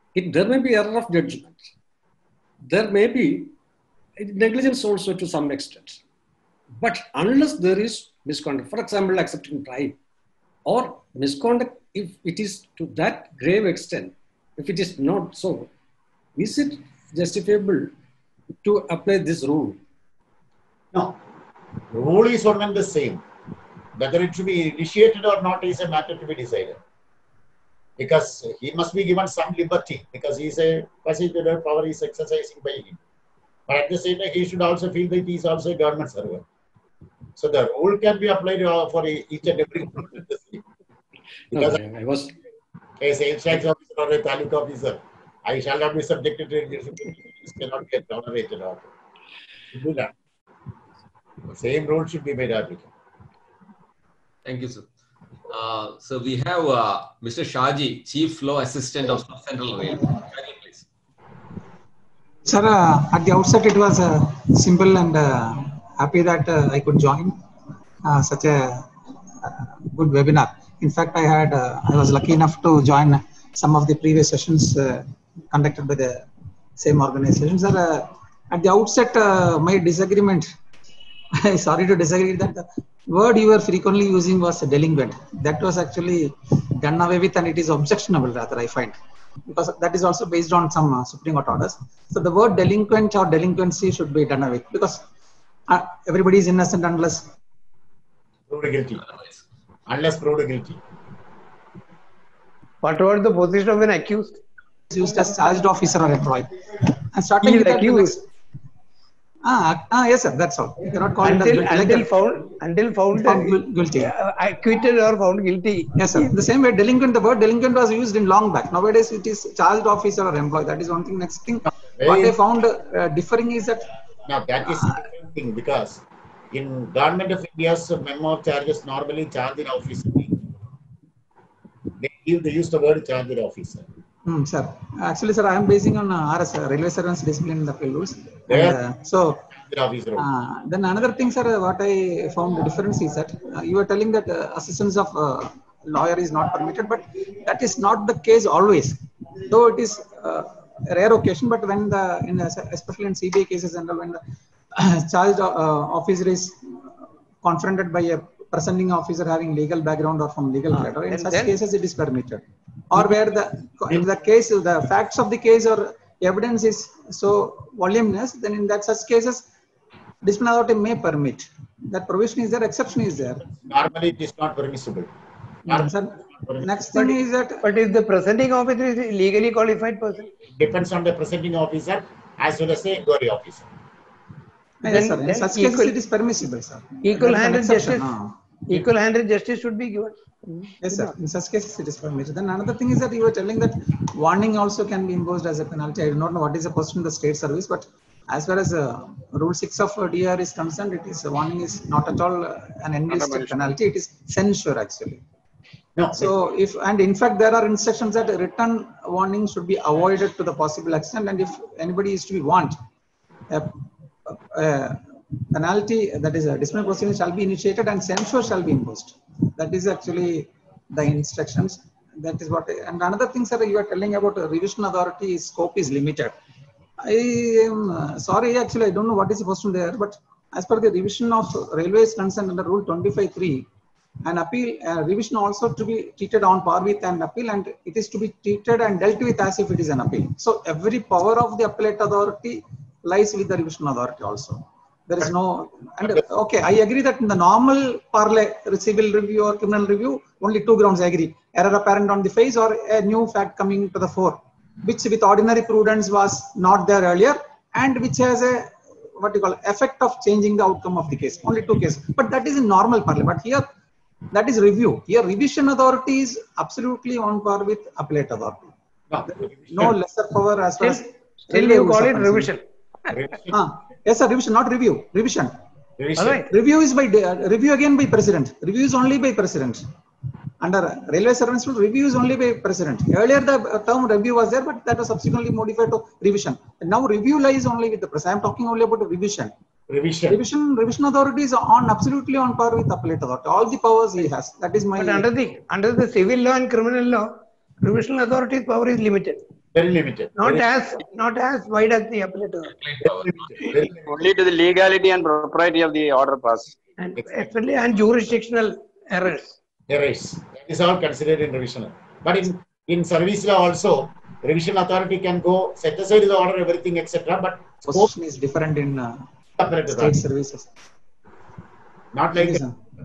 It, there may be error of judgment. There may be negligence also to some extent. But unless there is misconduct, for example, accepting bribe or misconduct, if it is to that grave extent, if it is not so, is it justifiable to apply this rule? No. The rule is one and the same. Whether it should be initiated or not is a matter to be decided. Because he must be given some liberty, because he is a facilitator, power is exercising by him. But at the same time, he should also feel that he is also a government servant. So the rule can be applied for each and every one. Because okay, I was a sales tax officer or a taluk officer, I shall not be subjected to it. This cannot get tolerated. Or do that. The same rule should be made applicable. Thank you, sir. Uh, so we have uh, Mister Shaji, Chief Law Assistant of South Central Rail. Shaji, please. Sir, uh, at the outset, it was uh, simple and uh, happy that uh, I could join uh, such a uh, good webinar. In fact, I had uh, I was lucky enough to join some of the previous sessions uh, conducted by the same organization. Sir, uh, at the outset, uh, my disagreement. Sorry to disagree that the word you were frequently using was delinquent. That was actually done away with, and it is objectionable rather, I find, because that is also based on some uh, Supreme Court orders. So the word delinquent or delinquency should be done away, because uh, everybody is innocent unless Proved guilty. Unless proved guilty. What about the position of an accused? used as charged officer or employee. And starting He is with that, accused. Ah, ah, yes, sir. That's all. You cannot call him as Until, guilty. Like until that. found, until found, Found gu- guilty. uh, acquitted or found guilty. Yes, sir. The same way, delinquent. The word delinquent was used in long back. Nowadays, it is charged officer or employee. That is one thing. Next thing, what I found uh, differing is that. Now that is a different thing, because in Government of India's memo of charges, normally charged officer, they give they use the word charged officer. Hmm, sir. Actually, sir, I am basing on uh, R S, uh, Railway Servants Discipline in the Appeal Rules. Yeah. And, uh, so. Officer. Uh, then another thing, sir, what I found the difference is that uh, you were telling that uh, assistance of uh, lawyer is not permitted, but that is not the case always. Though it is uh, a rare occasion, but when the, in, especially in C B I cases and when the uh, charged uh, officer is confronted by a presenting officer having legal background or from legal cadre, in and such then- cases it is permitted. Or where the, in the case, the facts of the case or evidence is so voluminous, then in that such cases, disciplinary authority may permit. That provision is there, exception is there. Normally, it is not permissible. Sir, next thing is that But if the presenting officer is a legally qualified person, Depends on the presenting officer as well as the inquiry officer. yes, sir, in then such cases equal- it is permissible, sir. equal-handed There is an exception, justice, ah. equal-handed justice should be given. Yes, sir. In such cases, it is permitted. Then another thing is that you were telling that warning also can be imposed as a penalty. I do not know what is the question in the state service, but as far as uh, Rule six of uh, D R is concerned, it is uh, warning is not at all uh, an enlisted penalty. It is censure actually. No, So if, and in fact, there are instructions that written warning should be avoided to the possible extent. And if anybody is to be warned, a, a penalty, that is a disciplinary proceeding shall be initiated and censure shall be imposed. That is actually the instructions. That is what, and another thing, sir, you are telling about a revision authority scope is limited. I am uh, sorry, actually, I don't know what is the question there, but as per the revision of railways concerned under Rule twenty-five three, an appeal, uh, revision also to be treated on par with an appeal, and it is to be treated and dealt with as if it is an appeal. So every power of the appellate authority lies with the revision authority also. There is no, and okay, I agree that in the normal parley, civil review or criminal review, only two grounds I agree. Error apparent on the face or a new fact coming to the fore, which with ordinary prudence was not there earlier, and which has a, what you call, effect of changing the outcome of the case. Only two cases. But that is in normal parley. But here, that is review. Here, revision authority is absolutely on par with appellate authority. no. No lesser power as far as Still, still railway you rules call are it concerned. revision. Revision. Ah, yes, sir, revision, not review, revision. Revision. All right. Review is by, uh, review again by president. Review is only by president. Under railway servants rule, review is only by president. Earlier the uh, term review was there, but that was subsequently modified to revision. And now review lies only with the president. I am talking only about the revision. Revision. Revision, revision authority is on absolutely on par with appellate authority. All the powers he has. That is my. But under the under the civil law and criminal law, revisional authority's power is limited. Very limited. Not Very, as not as wide as the appellate order. very limited. Very limited. Only to the legality and propriety of the order passed. And especially and jurisdictional errors. Errors. That is all considered in revisional. But in, in service law also, revision authority can go set aside the order, everything, et cetera. But scope Position is different in uh, separate state authority. services. Not like Yes, that. sir.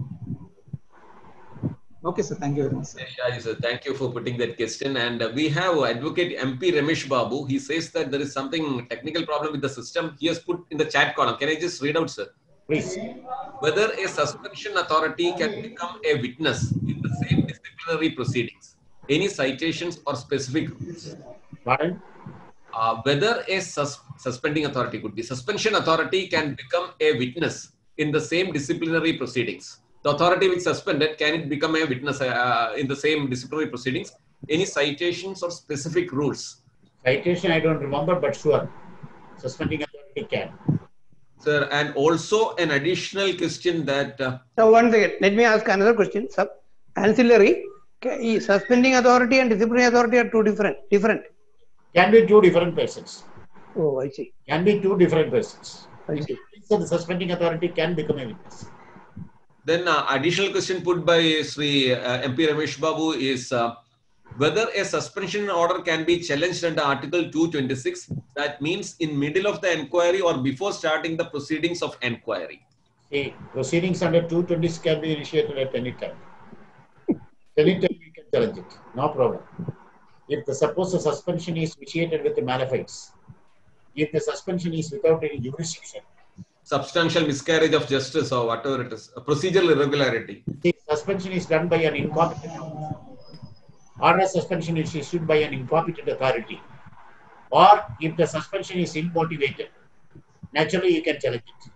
Okay, sir. Thank you very much, sir. Yeah, sir. Thank you for putting that question. And uh, we have Advocate M P Ramesh Babu. He says that there is something technical problem with the system. He has put in the chat column. Can I just read out, sir? Please. Whether a suspension authority can become a witness in the same disciplinary proceedings. Any citations or specific rules? Pardon? Uh, whether a sus suspending authority could be suspension authority can become a witness in the same disciplinary proceedings. The authority which suspended, can it become a witness uh, in the same disciplinary proceedings? Any citations or specific rules? Citation, I don't remember, but sure. Suspending authority can. Sir, and also an additional question that... Uh, So one second, let me ask another question. Sub ancillary, ca- suspending authority and disciplinary authority are two different. Different. Can be two different persons. Oh, I see. Can be two different persons. I see. So the suspending authority can become a witness. Then uh, additional question put by Sri uh, M P Ramesh Babu is uh, whether a suspension order can be challenged under Article two twenty-six. That means in middle of the enquiry or before starting the proceedings of enquiry. See, proceedings under two twenty can be initiated at any time. Anytime we can challenge it. No problem. If the suppose the suspension is initiated with the malefits, if the suspension is without any jurisdiction, Substantial miscarriage of justice or whatever it is, a procedural irregularity. the suspension is done by an incompetent officer. Order of suspension is issued by an incompetent authority. Or if the suspension is unmotivated, naturally you can challenge it.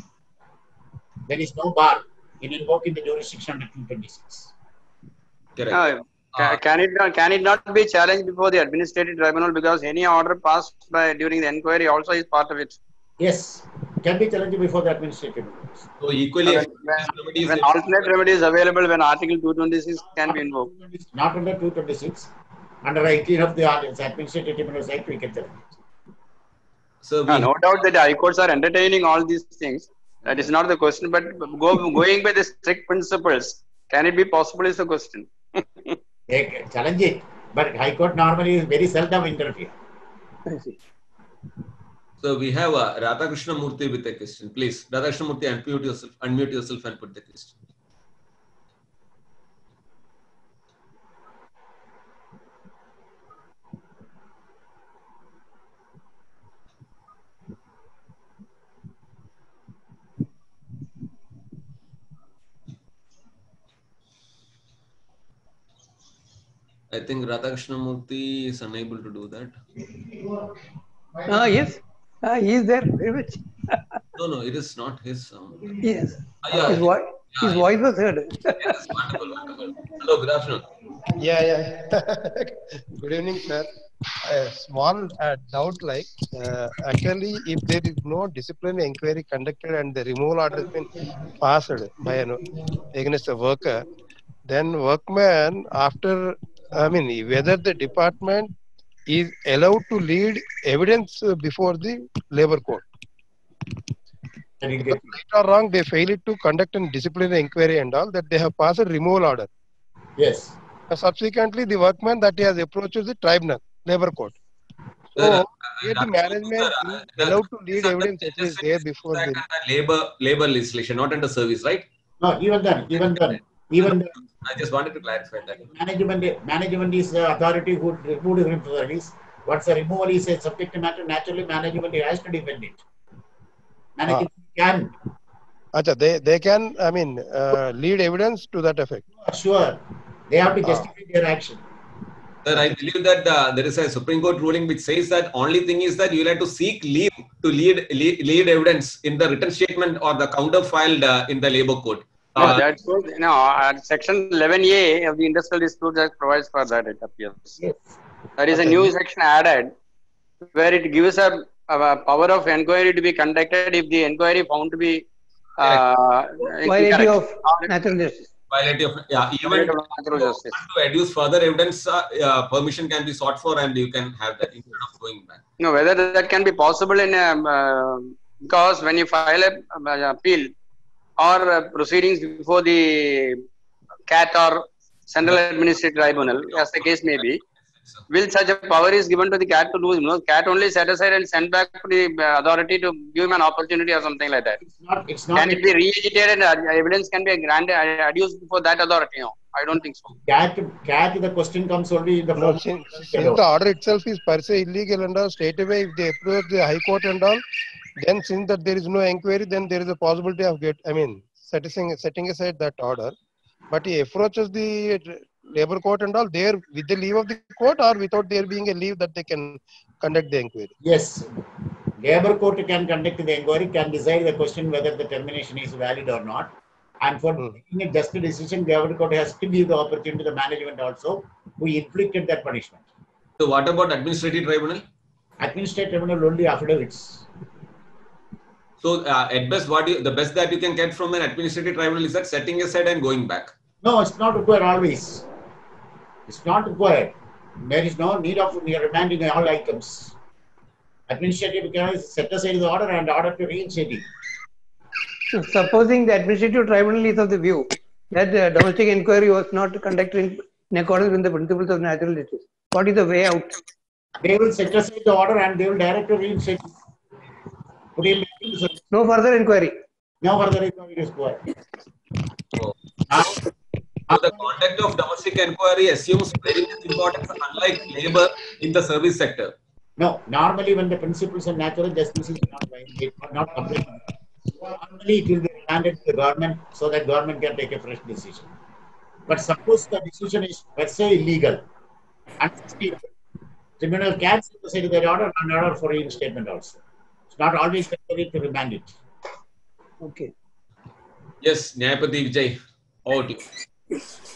There is no bar in invoking the jurisdiction under two twenty-six. Correct. Uh, ca- can it not, can it not be challenged before the administrative tribunal because any order passed by during the enquiry also is part of it? Yes, can be challenged before the administrative rules. So equally, When, when, when alternate remedy is available, when Article two twenty-six can be invoked. Not under two twenty-six, under eighteen of the Administrative Tribunals Act, we can challenge it. so we, Uh, no doubt that the high courts are entertaining all these things. That is not the question, but go, going by the strict principles, can it be possible is the question. They can challenge it, but High Court normally is very seldom interfere. I see. so we have uh, Radhakrishna Murthy with a question. Please, Radhakrishna Murthy, unmute yourself, unmute yourself and put the question. I think Radhakrishna Murthy is unable to do that. Ah, yes. Ah, he is there very much. No, no, it is not his sound. Yes. Ah, yeah, His, vo- yeah, his yeah. voice was heard. Yes, wonderful, wonderful. Hello, good afternoon. Yeah, yeah. Good evening, sir. A small uh, doubt like, uh, actually, if there is no disciplinary inquiry conducted and the removal order has been passed by an, against a worker, then workman after, I mean, whether the department is allowed to lead evidence before the labor court. And it get- Right or wrong, they failed to conduct a disciplinary inquiry and all that they have passed a removal order. Yes. Subsequently, the workman that he has approached the tribunal, labor court. So, Sir, here the Radhakrishna management Murthy, is uh, allowed to lead these are the evidence at least legislation there is before under the. labor labor legislation, not under service, right? No, even then, even then, even then, I just wanted to clarify that. management, management is the authority who removed him from the service. Once the removal is a subject matter, naturally management has to defend it. Management can, Acha, they, they can, I mean, uh, lead evidence to that effect. sure, they have to justify their action. Sir, I believe that uh, there is a Supreme Court ruling which says that only thing is that you will have to seek leave to lead lead, lead evidence in the written statement or the counter filed uh, in the labor court. No, Uh, that's good. You know, uh, section eleven A of the Industrial Disputes Act provides for that, it appears. Yes. There is a new section added where it gives a, a power of inquiry to be conducted if the inquiry found to be uh, Violation incorrect. of natural justice. Violation of, yeah, even Violation of natural to, justice. to adduce further evidence, uh, uh, permission can be sought for and you can have that instead of going back. No, whether that can be possible in a, uh, because when you file a uh, appeal or uh, proceedings before the C A T or Central Administrative Tribunal, as the case may be, will such a power is given to the C A T to do, you know, C A T only set aside and send back to the uh, authority to give him an opportunity or something like that. It's not, it's not Can it be re-agitated and evidence can be granted, adduced before that authority? No, I don't think so. C A T, C A T, the question comes only in the No, first. since, since the order itself is per se illegal and all, straight away if they approach the High Court and all, then since that there is no inquiry, then there is a possibility of get, I mean, setting, setting aside that order. But he approaches the labor court and all, there with the leave of the court or without there being a leave that they can conduct the inquiry. Yes. Labor court can conduct the inquiry, can decide the question whether the termination is valid or not. And for Hmm. making a just decision, labor court has to give the opportunity to the management also who inflicted that punishment. So what about administrative tribunal? Administrative tribunal only affidavits. So uh, at best, what you, the best that you can get from an administrative tribunal is that setting aside and going back. No, it's not required always. It's not required. There is no need of remanding all items. Administrative can set aside the order and order to reinstate it. So supposing the administrative tribunal is of the view that the domestic inquiry was not conducted in, in accordance with the principles of natural justice, what is the way out? They will set aside the order and they will direct to reinstate it. Put in the- No further inquiry. No further inquiry is required. So, so the conduct of domestic inquiry assumes very much importance, unlike labor in the service sector. No, normally when the principles of natural justice is not violated or not complied, normally it will be remanded to the government so that government can take a fresh decision. But suppose the decision is per se illegal and still tribunal can set aside the order and order for reinstatement also. It's not always necessary to remand it. Okay. Yes, Nyayapati Vijay, over to you.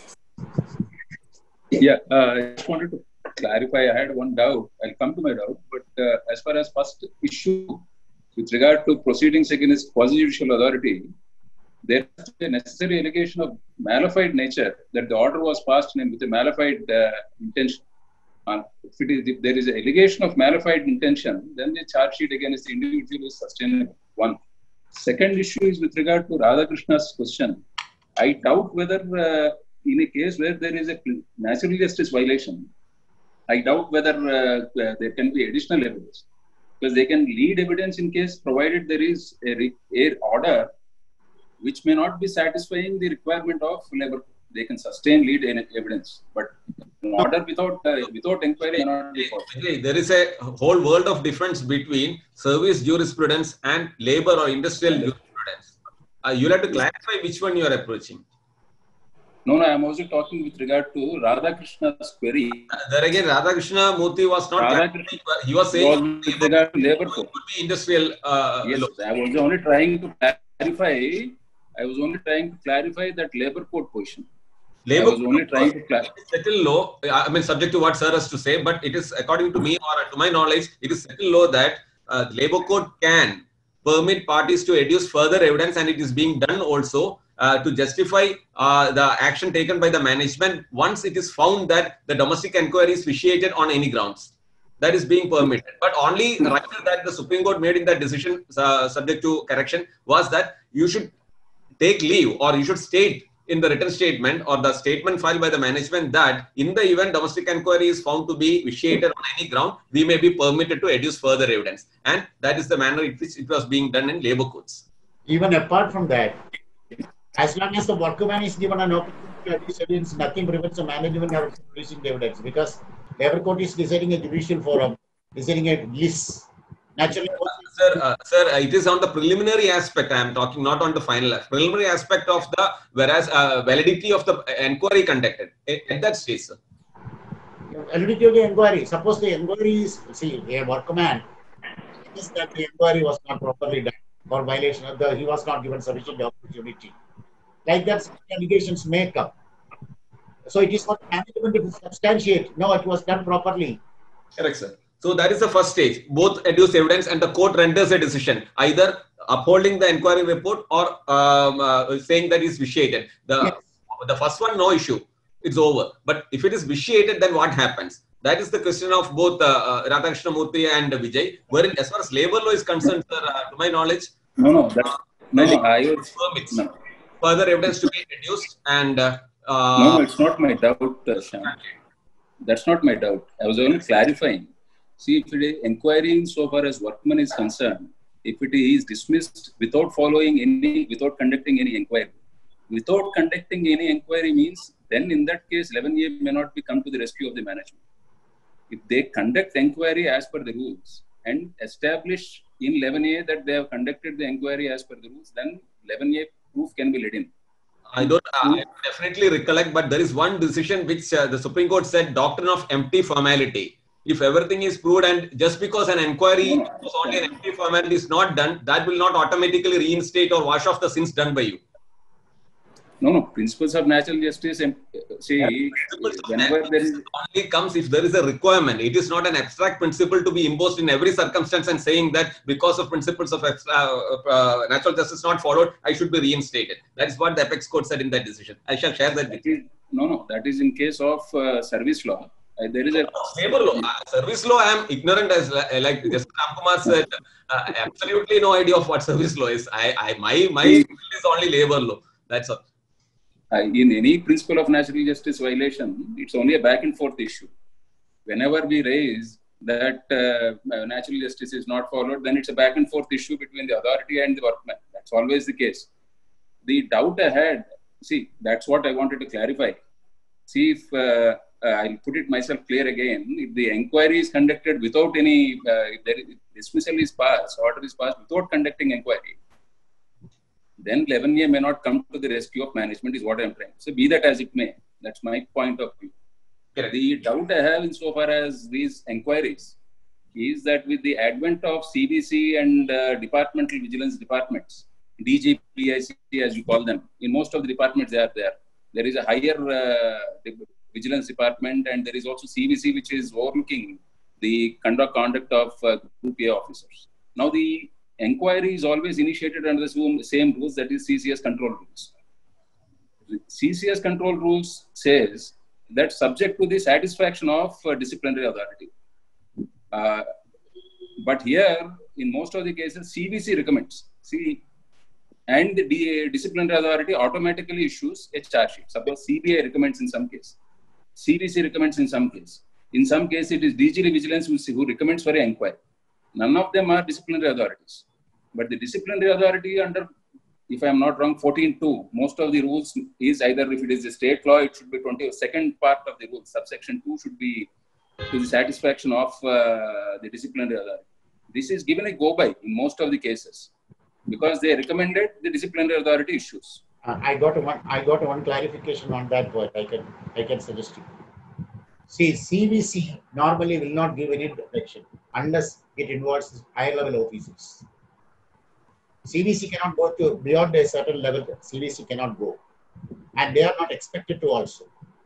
Yeah, uh, I just wanted to clarify. I had one doubt. I'll come to my doubt. But uh, as far as first issue with regard to proceedings against quasi-judicial authority, there is a necessary allegation of malified nature that the order was passed in, with a malified uh, intention. Uh, if, it is, if there is an allegation of malified intention, then the charge sheet against the individual is sustainable. One. Second issue is with regard to Radhakrishna's question. I doubt whether uh, in a case where there is a natural justice violation, I doubt whether uh, uh, there can be additional evidence, because they can lead evidence in case provided there is a, a order which may not be satisfying the requirement of labor. They can sustain lead evidence, but an order without uh, without inquiry cannot be possible. There is a whole world of difference between service jurisprudence and labor or industrial jurisprudence. Uh, you'll have to clarify which one you are approaching. No, no, I'm also talking with regard to Radhakrishna's query. Uh, there again, Radhakrishna Murthy was not Radhakrishna he was saying was with regard to labor code. It could be industrial uh, Yes, law. I was only trying to clarify. I was only trying to clarify that labor code position. Labor I was only trying to clarify. settle law. I mean, subject to what sir has to say, but it is according to me or to my knowledge, it is settled law that uh, labor code can permit parties to adduce further evidence, and it is being done also uh, to justify uh, the action taken by the management once it is found that the domestic inquiry is vitiated on any grounds. That is being permitted, but only right that the Supreme Court made in that decision, uh, subject to correction, was that you should take leave or you should state in the written statement or the statement filed by the management that in the event domestic inquiry is found to be vitiated on any ground, we may be permitted to adduce further evidence. And that is the manner in which it was being done in labor codes. Even apart from that, as long as the workman is given an opportunity to adduce evidence, nothing prevents the management from producing the evidence, because labor court is deciding a judicial forum, deciding a list. Naturally, Uh, sir, uh, sir, uh, it is on the preliminary aspect I am talking, not on the final aspect. Preliminary aspect of the, whereas uh, validity of the inquiry conducted at, at that stage, sir. validity of the inquiry. Suppose the inquiry is, see, a workman is that the inquiry was not properly done or violation of the, he was not given sufficient opportunity. Like that, some allegations may come. So it is for the management to substantiate. No, it was done properly. Correct, sir. So that is the first stage. Both adduce evidence and the court renders a decision, either upholding the inquiry report or um, uh, saying that it's vitiated. The Yes. the first one, no issue. It's over. But if it is vitiated, then what happens? That is the question of both uh, uh, Radhakrishna Murthy and Vijay. Wherein, as far as labor law is concerned, sir, uh, to my knowledge, No, no, that, uh, no, no, I was, permits no. further evidence to be reduced and. Uh, uh, No, no, it's not my doubt, uh, Shyam. That's not my doubt. I was only clarifying. See, if it is inquiry so far as workman is concerned, if it is dismissed without following any, without conducting any inquiry, without conducting any inquiry means, then in that case, eleven A may not be come to the rescue of the management. If they conduct inquiry as per the rules and establish in eleven A that they have conducted the inquiry as per the rules, then eleven A proof can be let in. I don't uh, I definitely recollect, but there is one decision which uh, the Supreme Court said doctrine of empty formality. If everything is proved and just because an inquiry No, no, was only an empty formality is not done, that will not automatically reinstate or wash off the sins done by you. No, no, principles of natural justice, and see, whenever there is. Only comes if there is a requirement. It is not an abstract principle to be imposed in every circumstance and saying that because of principles of uh, uh, natural justice not followed, I should be reinstated. That is what the Apex Court said in that decision. I shall share that with you. No, no, that is in case of uh, service law. Uh, there is a labor law. Uh, service law, I am ignorant as uh, like Justice Ramkumar said. Uh, absolutely no idea of what service law is. I, I my my is only labor law. That's all. Uh, in any principle of natural justice violation, it's only a back and forth issue. Whenever we raise that uh, natural justice is not followed, then it's a back and forth issue between the authority and the workman. That's always the case. The doubt I had, see, that's what I wanted to clarify. See if uh, uh, I'll put it myself clear again. If the inquiry is conducted without any, uh, if there is, dismissal is passed, order is passed without conducting inquiry, then eleven A may not come to the rescue of management is what I'm trying to say. Be that as it may. That's my point of view. Correct. The doubt I have insofar as these inquiries is that with the advent of C B C and uh, departmental vigilance departments, D G P I C as you call them, in most of the departments they are there. There is a higher uh, vigilance department and there is also C B C which is overlooking the conduct, conduct of uh, Group A officers. Now the inquiry is always initiated under the same rules, that is C C S control rules. C C S control rules says that subject to the satisfaction of uh, disciplinary authority. Uh, but here, in most of the cases, C B C recommends. See, and the D- disciplinary authority automatically issues a charge sheet. Suppose C B I recommends in some case, C B C recommends in some case. In some case, it is D G Vigilance who recommends for an inquiry. None of them are disciplinary authorities. But the disciplinary authority under, if I am not wrong, fourteen two, most of the rules is either if it is a state law, it should be twenty, second part of the rule, subsection two should be to the satisfaction of uh, the disciplinary authority. This is given a go by in most of the cases because they recommended the disciplinary authority issues. Uh, I got one. I got one clarification on that point. I can I can suggest you. See, C B C normally will not give any direction unless it involves higher level officers. C B C cannot go to beyond a certain level. C B C cannot go, and they are not expected to also.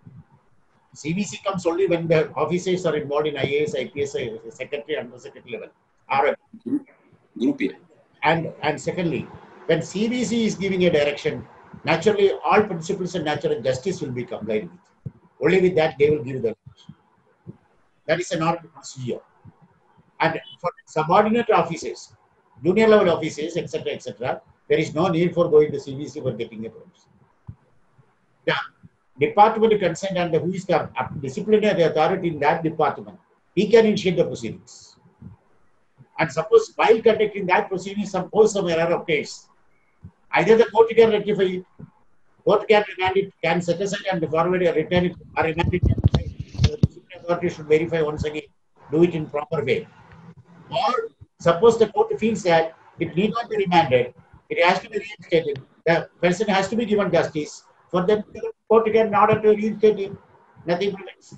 C B C comes only when the officers are involved in I A S, I P S, secretary, under secretary level. R M. Group A. And and secondly, when C B C is giving a direction, naturally all principles of natural justice will be complied with. Only with that they will give the. That is a normal procedure. And for subordinate officers, junior level officers, et cetera, et cetera, there is no need for going to C B C for getting a promotion. The department concerned and who is the disciplinary authority in that department, he can initiate the proceedings. And suppose while conducting that proceeding, suppose some error occurs, either the court can rectify it, court can remand it, can set aside and forward a return it, or remand it. The disciplinary authority should verify once again, do it in proper way. Or suppose the court feels that it need not be remanded, it has to be reinstated. The person has to be given justice. For the court can in order to reinstate him, nothing prevents.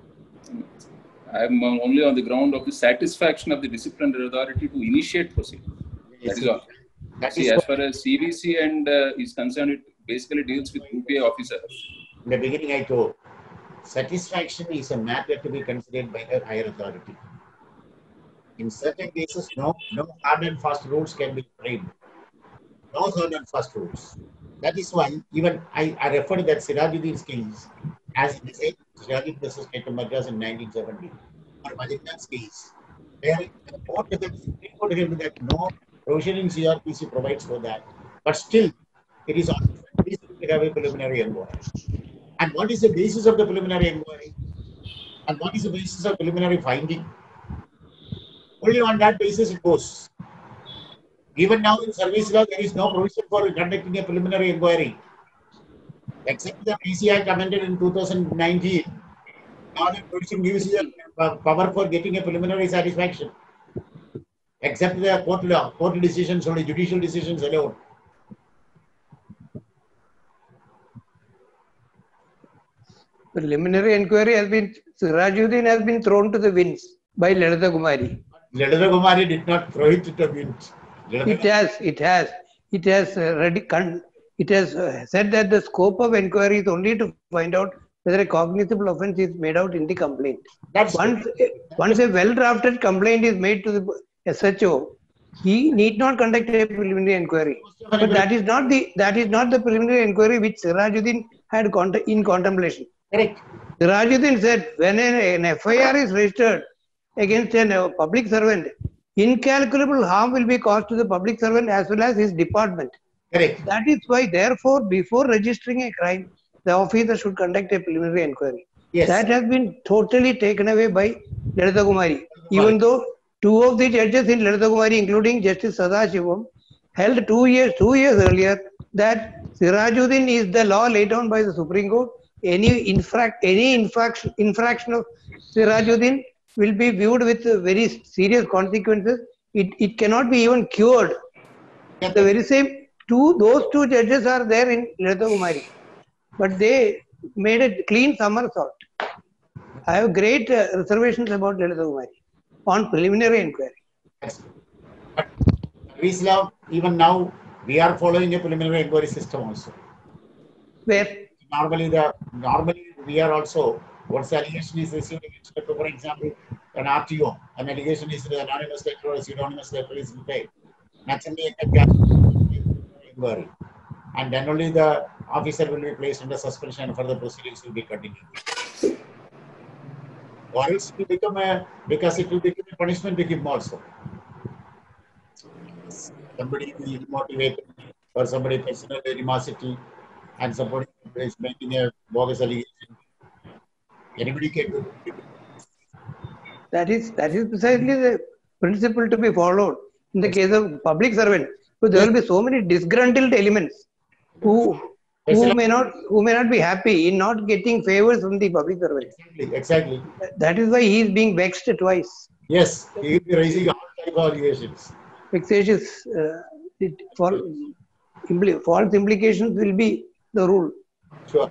I am only on the ground of the satisfaction of the disciplinary authority to initiate proceedings. That is all. That See, is as far as C B C and uh, is concerned, it basically deals with Group A officers. in the beginning I told, satisfaction is a matter to be considered by the higher authority. In certain cases, no, no hard and fast rules can be framed. No hard and fast rules. That is why even I, I referred that Sirajuddin's case as in the same Sirajuddin versus State of Madras in nineteen seventy, or Majiddan's case, where the court the Supreme Court held that no provision in C R P C provides for that, but still it is on to have a preliminary inquiry. And what is the basis of the preliminary inquiry? And what is the basis of preliminary finding? Only on that basis it goes. Even now in service law, there is no provision for conducting a preliminary inquiry. Except the P C Act amended in two thousand nineteen, now the provision gives you the power for getting a preliminary satisfaction. Except the court law, court decisions, only judicial decisions alone. Preliminary inquiry has been, Sirajuddin has been thrown to the winds by Lalitha Kumari. Lalitha Kumari did not throw it to the winds. It has, it has, it has uh, ready, con, it has uh, said that the scope of inquiry is only to find out whether a cognizable offence is made out in the complaint. That's once, once a well-drafted complaint is made to the S H O, he need not conduct a preliminary inquiry. But that is not the that is not the preliminary inquiry which Sirajuddin had cont in contemplation. Correct. Sirajuddin said when an, an F I R is registered against a uh, public servant, incalculable harm will be caused to the public servant as well as his department. Correct. That is why, therefore, before registering a crime, the officer should conduct a preliminary inquiry. Yes. That has been totally taken away by Lalitha Kumari. Even though two of the judges in Lalitha Kumari, including Justice Sadashivam, held two years, two years earlier that Sirajuddin is the law laid down by the Supreme Court. Any infract, any infraction, infraction of Sirajuddin will be viewed with very serious consequences. It, it cannot be even cured. The very same two, those two judges are there in Lalitha Kumari, but they made a clean somersault. I have great uh, reservations about Lalitha Kumari on preliminary inquiry. Yes. But service law, even now, we are following a preliminary inquiry system also. Where? Normally, the normally we are also, once the allegation is received against, for example, an R T O, an allegation is the anonymous letter or pseudonymous letter is paid. Naturally, a inquiry. And then only the officer will be placed under suspension and further proceedings will be continued. Or else it will become a, because it will become a punishment to him also. Somebody will motivate or somebody personal animosity and somebody is making a bogus allegation. Anybody can do it. That is, that is precisely the principle to be followed in the case of public servant. So there will be so many disgruntled elements who who may not who may not be happy in not getting favors from the public servant. Exactly, exactly. That is why he is being vexed twice. Yes, he will be raising all type of allegations. Vexatious, uh, it, for, impl false implications will be the rule. Sure.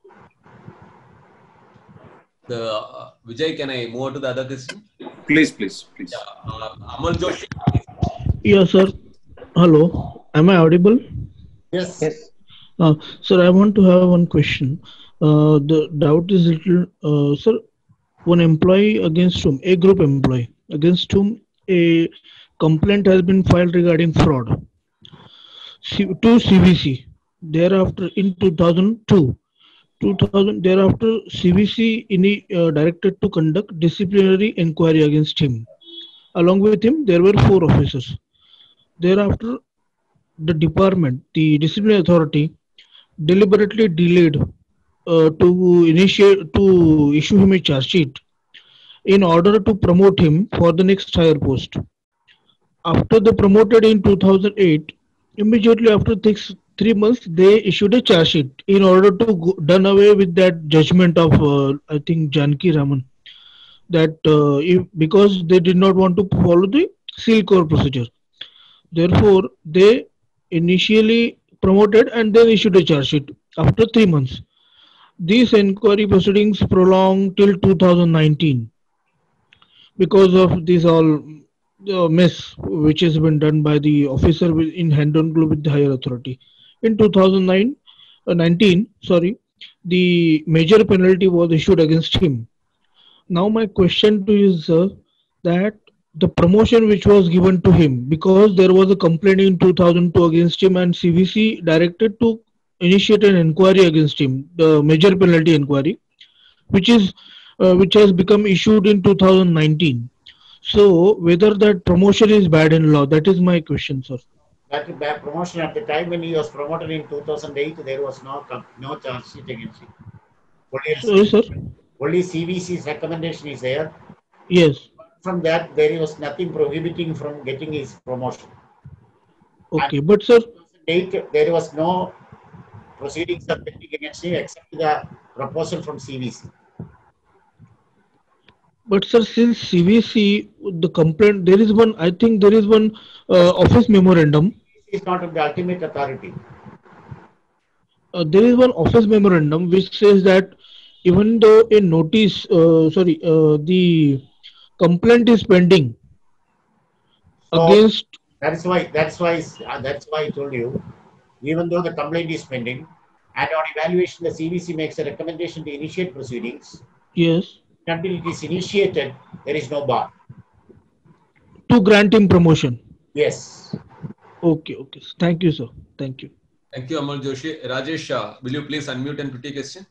The uh, Vijay, can I move on to the other question? Please, please, please. Yeah, uh, Amal Joshi. Yes, sir. Hello. Am I audible? Yes. Yes. Uh, sir, I want to have one question. Uh, the doubt is little, uh, sir, one employee against whom, a group employee against whom a complaint has been filed regarding fraud C to C V C. Thereafter, in two thousand two, two thousand, thereafter, C V C in, uh, directed to conduct disciplinary inquiry against him. Along with him, there were four officers. Thereafter, the department, the disciplinary authority, deliberately delayed uh, to initiate to issue him a charge sheet in order to promote him for the next higher post. After the promoted in two thousand eight, immediately after six, three months, they issued a charge sheet in order to go, done away with that judgment of uh, I think Janaki Raman, that uh, if, because they did not want to follow the seal core procedure. Therefore, they initially promoted and then issued a charge sheet after three months. These inquiry proceedings prolonged till two thousand nineteen because of this all uh, mess which has been done by the officer in hand-on glove with the higher authority. In two thousand nine, uh, nineteen, sorry, the major penalty was issued against him. Now my question to you is, sir, that the promotion which was given to him, because there was a complaint in two thousand two against him and C V C directed to initiate an inquiry against him, the major penalty inquiry, which is uh, which has become issued in two thousand nineteen. So whether that promotion is bad in law, that is my question, sir. That bad promotion at the time when he was promoted in two thousand eight, there was no no charge sheet against him. Only, Sorry, sir. only C V C's recommendation is there. Yes. From that, there was nothing prohibiting from getting his promotion. Okay, and but sir, eight, there was no proceedings pending against him except the proposal from C V C. but sir, since C V C, the complaint, there is one, I think there is one uh, office memorandum. C V C is not the ultimate authority. Uh, there is one office memorandum which says that even though a notice, uh, sorry, uh, the complaint is pending So against. that's why that's why uh, that's why I told you, even though the complaint is pending, and on evaluation the C V C makes a recommendation to initiate proceedings. Yes. Until it is initiated, there is no bar. To grant him promotion. Yes. Okay. Okay. Thank you, sir. Thank you. Thank you, Amal Joshi. Rajesh, uh, will you please unmute and put your question?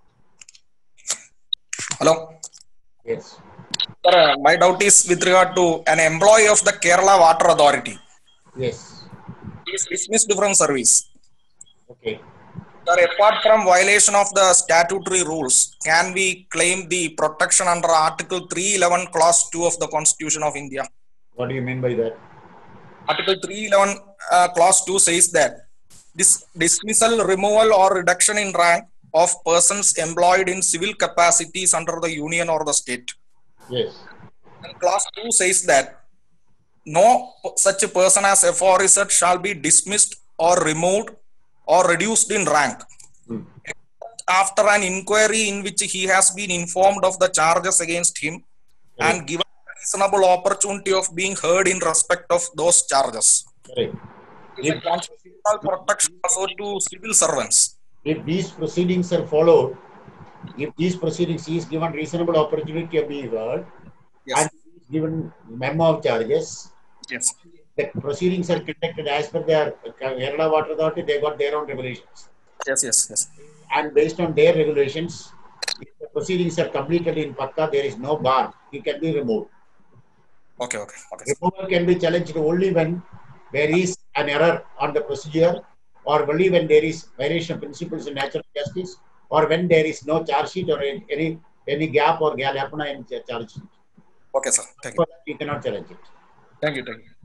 Hello. Yes. Sir, uh, my doubt is with regard to an employee of the Kerala Water Authority. Yes. He is dismissed from service. Okay. Sir, apart from violation of the statutory rules, can we claim the protection under Article three eleven Clause two of the Constitution of India? What do you mean by that? Article three eleven uh, Clause two says that this dismissal, removal or reduction in rank of persons employed in civil capacities under the union or the state. Yes. And Clause two says that no such a person as aforesaid shall be dismissed or removed or reduced in rank Hmm. after an inquiry in which he has been informed of the charges against him Correct. and given a reasonable opportunity of being heard in respect of those charges. Correct. It's a constitutional protection also to civil servants. If these proceedings are followed, if these proceedings he is given reasonable opportunity of being heard, Yes. and he is given memo of charges, Yes. the proceedings are conducted as per their Kerala Water Authority, they got their own regulations. Yes. Yes. Yes. And based on their regulations, if the proceedings are completed in Pakka, there is no bar. He can be removed. Okay. Okay. Okay. Removal can be challenged only when there is an error on the procedure, or only when there is violation of principles of natural justice, or when there is no charge sheet or any any gap or galapana in charge sheet. Okay, sir. Thank you. You cannot challenge it. Thank you. Thank you.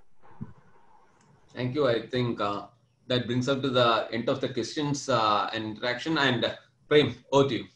Thank you. I think uh, that brings us to the end of the questions uh, and interaction. And uh, Prem, over to you.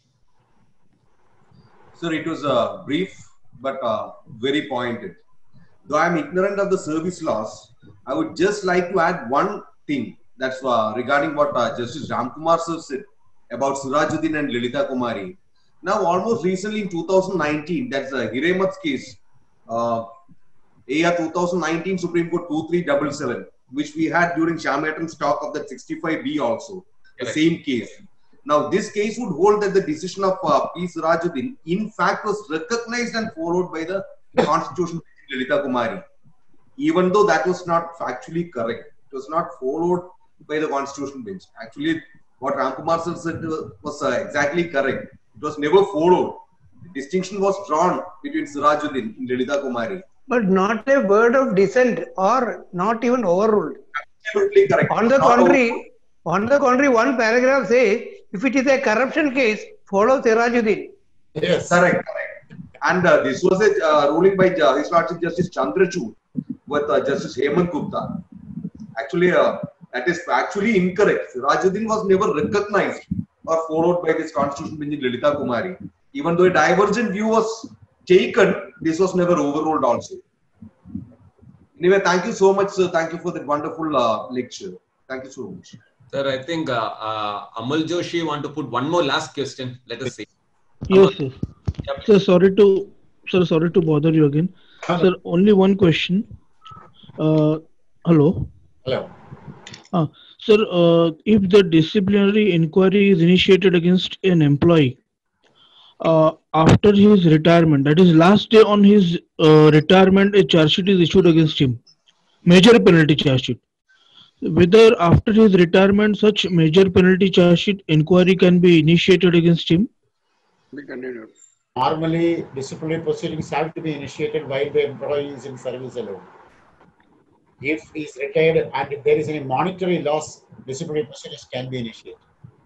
Sir, it was uh, brief but uh, very pointed. Though I am ignorant of the service laws, I would just like to add one thing. That's uh, regarding what uh, Justice Ramkumar sir said about Sirajuddin and Lalitha Kumari. Now, almost recently in two thousand nineteen, that's a uh, Hiremat's case, uh, A R two thousand nineteen Supreme Court two three seven seven, which we had during Shyam talk of that sixty-five B also, the Correct. same case. Now, this case would hold that the decision of uh, P. Sirajuddin, in fact, was recognized and followed by the Constitution of Lalitha Kumari, even though that was not factually correct. It was not followed by the Constitution bench. Actually, what Ramkumar sir said was uh, exactly correct. It was never followed. The distinction was drawn between Sirajuddin and Lalitha Kumari. But not a word of dissent or not even overruled. Absolutely correct. On the Not contrary, on the contrary, one paragraph says, if it is a corruption case, follow Sirajuddin. Yes. Correct, correct. And uh, this was a uh, ruling by uh, His Lordship Justice Chandrachud with uh, Justice Hemant Gupta. Actually, uh, that is actually incorrect. Sirajuddin was never recognized or followed by this constitution bench in Lalitha Kumari. Even though a divergent view was taken, this was never overruled also. Anyway, thank you so much, sir. Thank you for that wonderful uh, lecture. Thank you so much. Sir, I think uh, uh, Amal Joshi want to put one more last question. Let us see. Yes, sir. Sir, sorry to, sir, sorry to bother you again. Sir, only one question. Uh, hello. Hello. Uh, sir, uh, if the disciplinary inquiry is initiated against an employee uh, after his retirement, that is last day on his uh, retirement, a charge sheet is issued against him, major penalty charge sheet. Whether after his retirement such major penalty charge sheet inquiry can be initiated against him? We continue. Normally, disciplinary proceedings have to be initiated while the employee is in service alone. If he is retired and if there is any monetary loss, disciplinary proceedings can be initiated.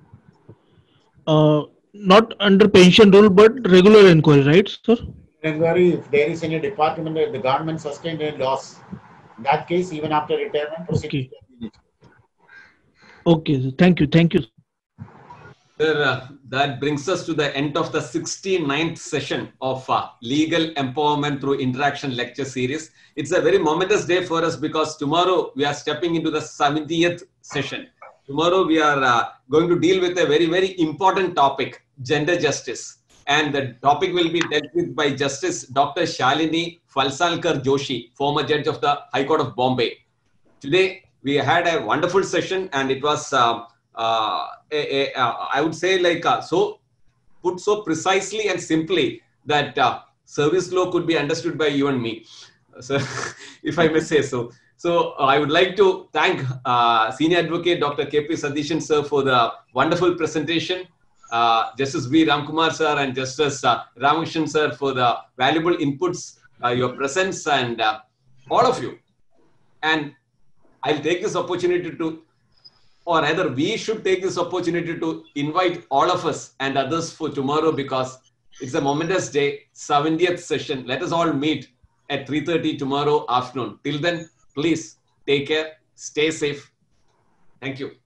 Uh, not under pension rule, but regular inquiry, right, sir? Inquiry, if there is any department, the government sustained a loss, in that case, even after retirement, proceedings Okay. can be initiated. Okay, sir. Thank you. Thank you. Sir, uh, that brings us to the end of the sixty-ninth session of uh, Legal Empowerment Through Interaction lecture series. It's a very momentous day for us because tomorrow we are stepping into the seventieth session. Tomorrow we are uh, going to deal with a very, very important topic, gender justice. And the topic will be dealt with by Justice Doctor Shalini Falsalkar Joshi, former judge of the High Court of Bombay. Today, we had a wonderful session and it was, uh, uh, a, a, uh, I would say like uh, so put so precisely and simply that uh, service law could be understood by you and me. So, if I may say so. So, uh, I would like to thank uh, Senior Advocate Doctor K P Sadishan sir for the wonderful presentation. Uh, Justice V. Ramkumar sir and Justice uh, Ramakrishnan sir for the valuable inputs, uh, your presence and uh, all of you. And I'll take this opportunity to, or rather we should take this opportunity to invite all of us and others for tomorrow because it's a momentous day, seventieth session. Let us all meet at three thirty tomorrow afternoon. Till then, please take care, stay safe. Thank you.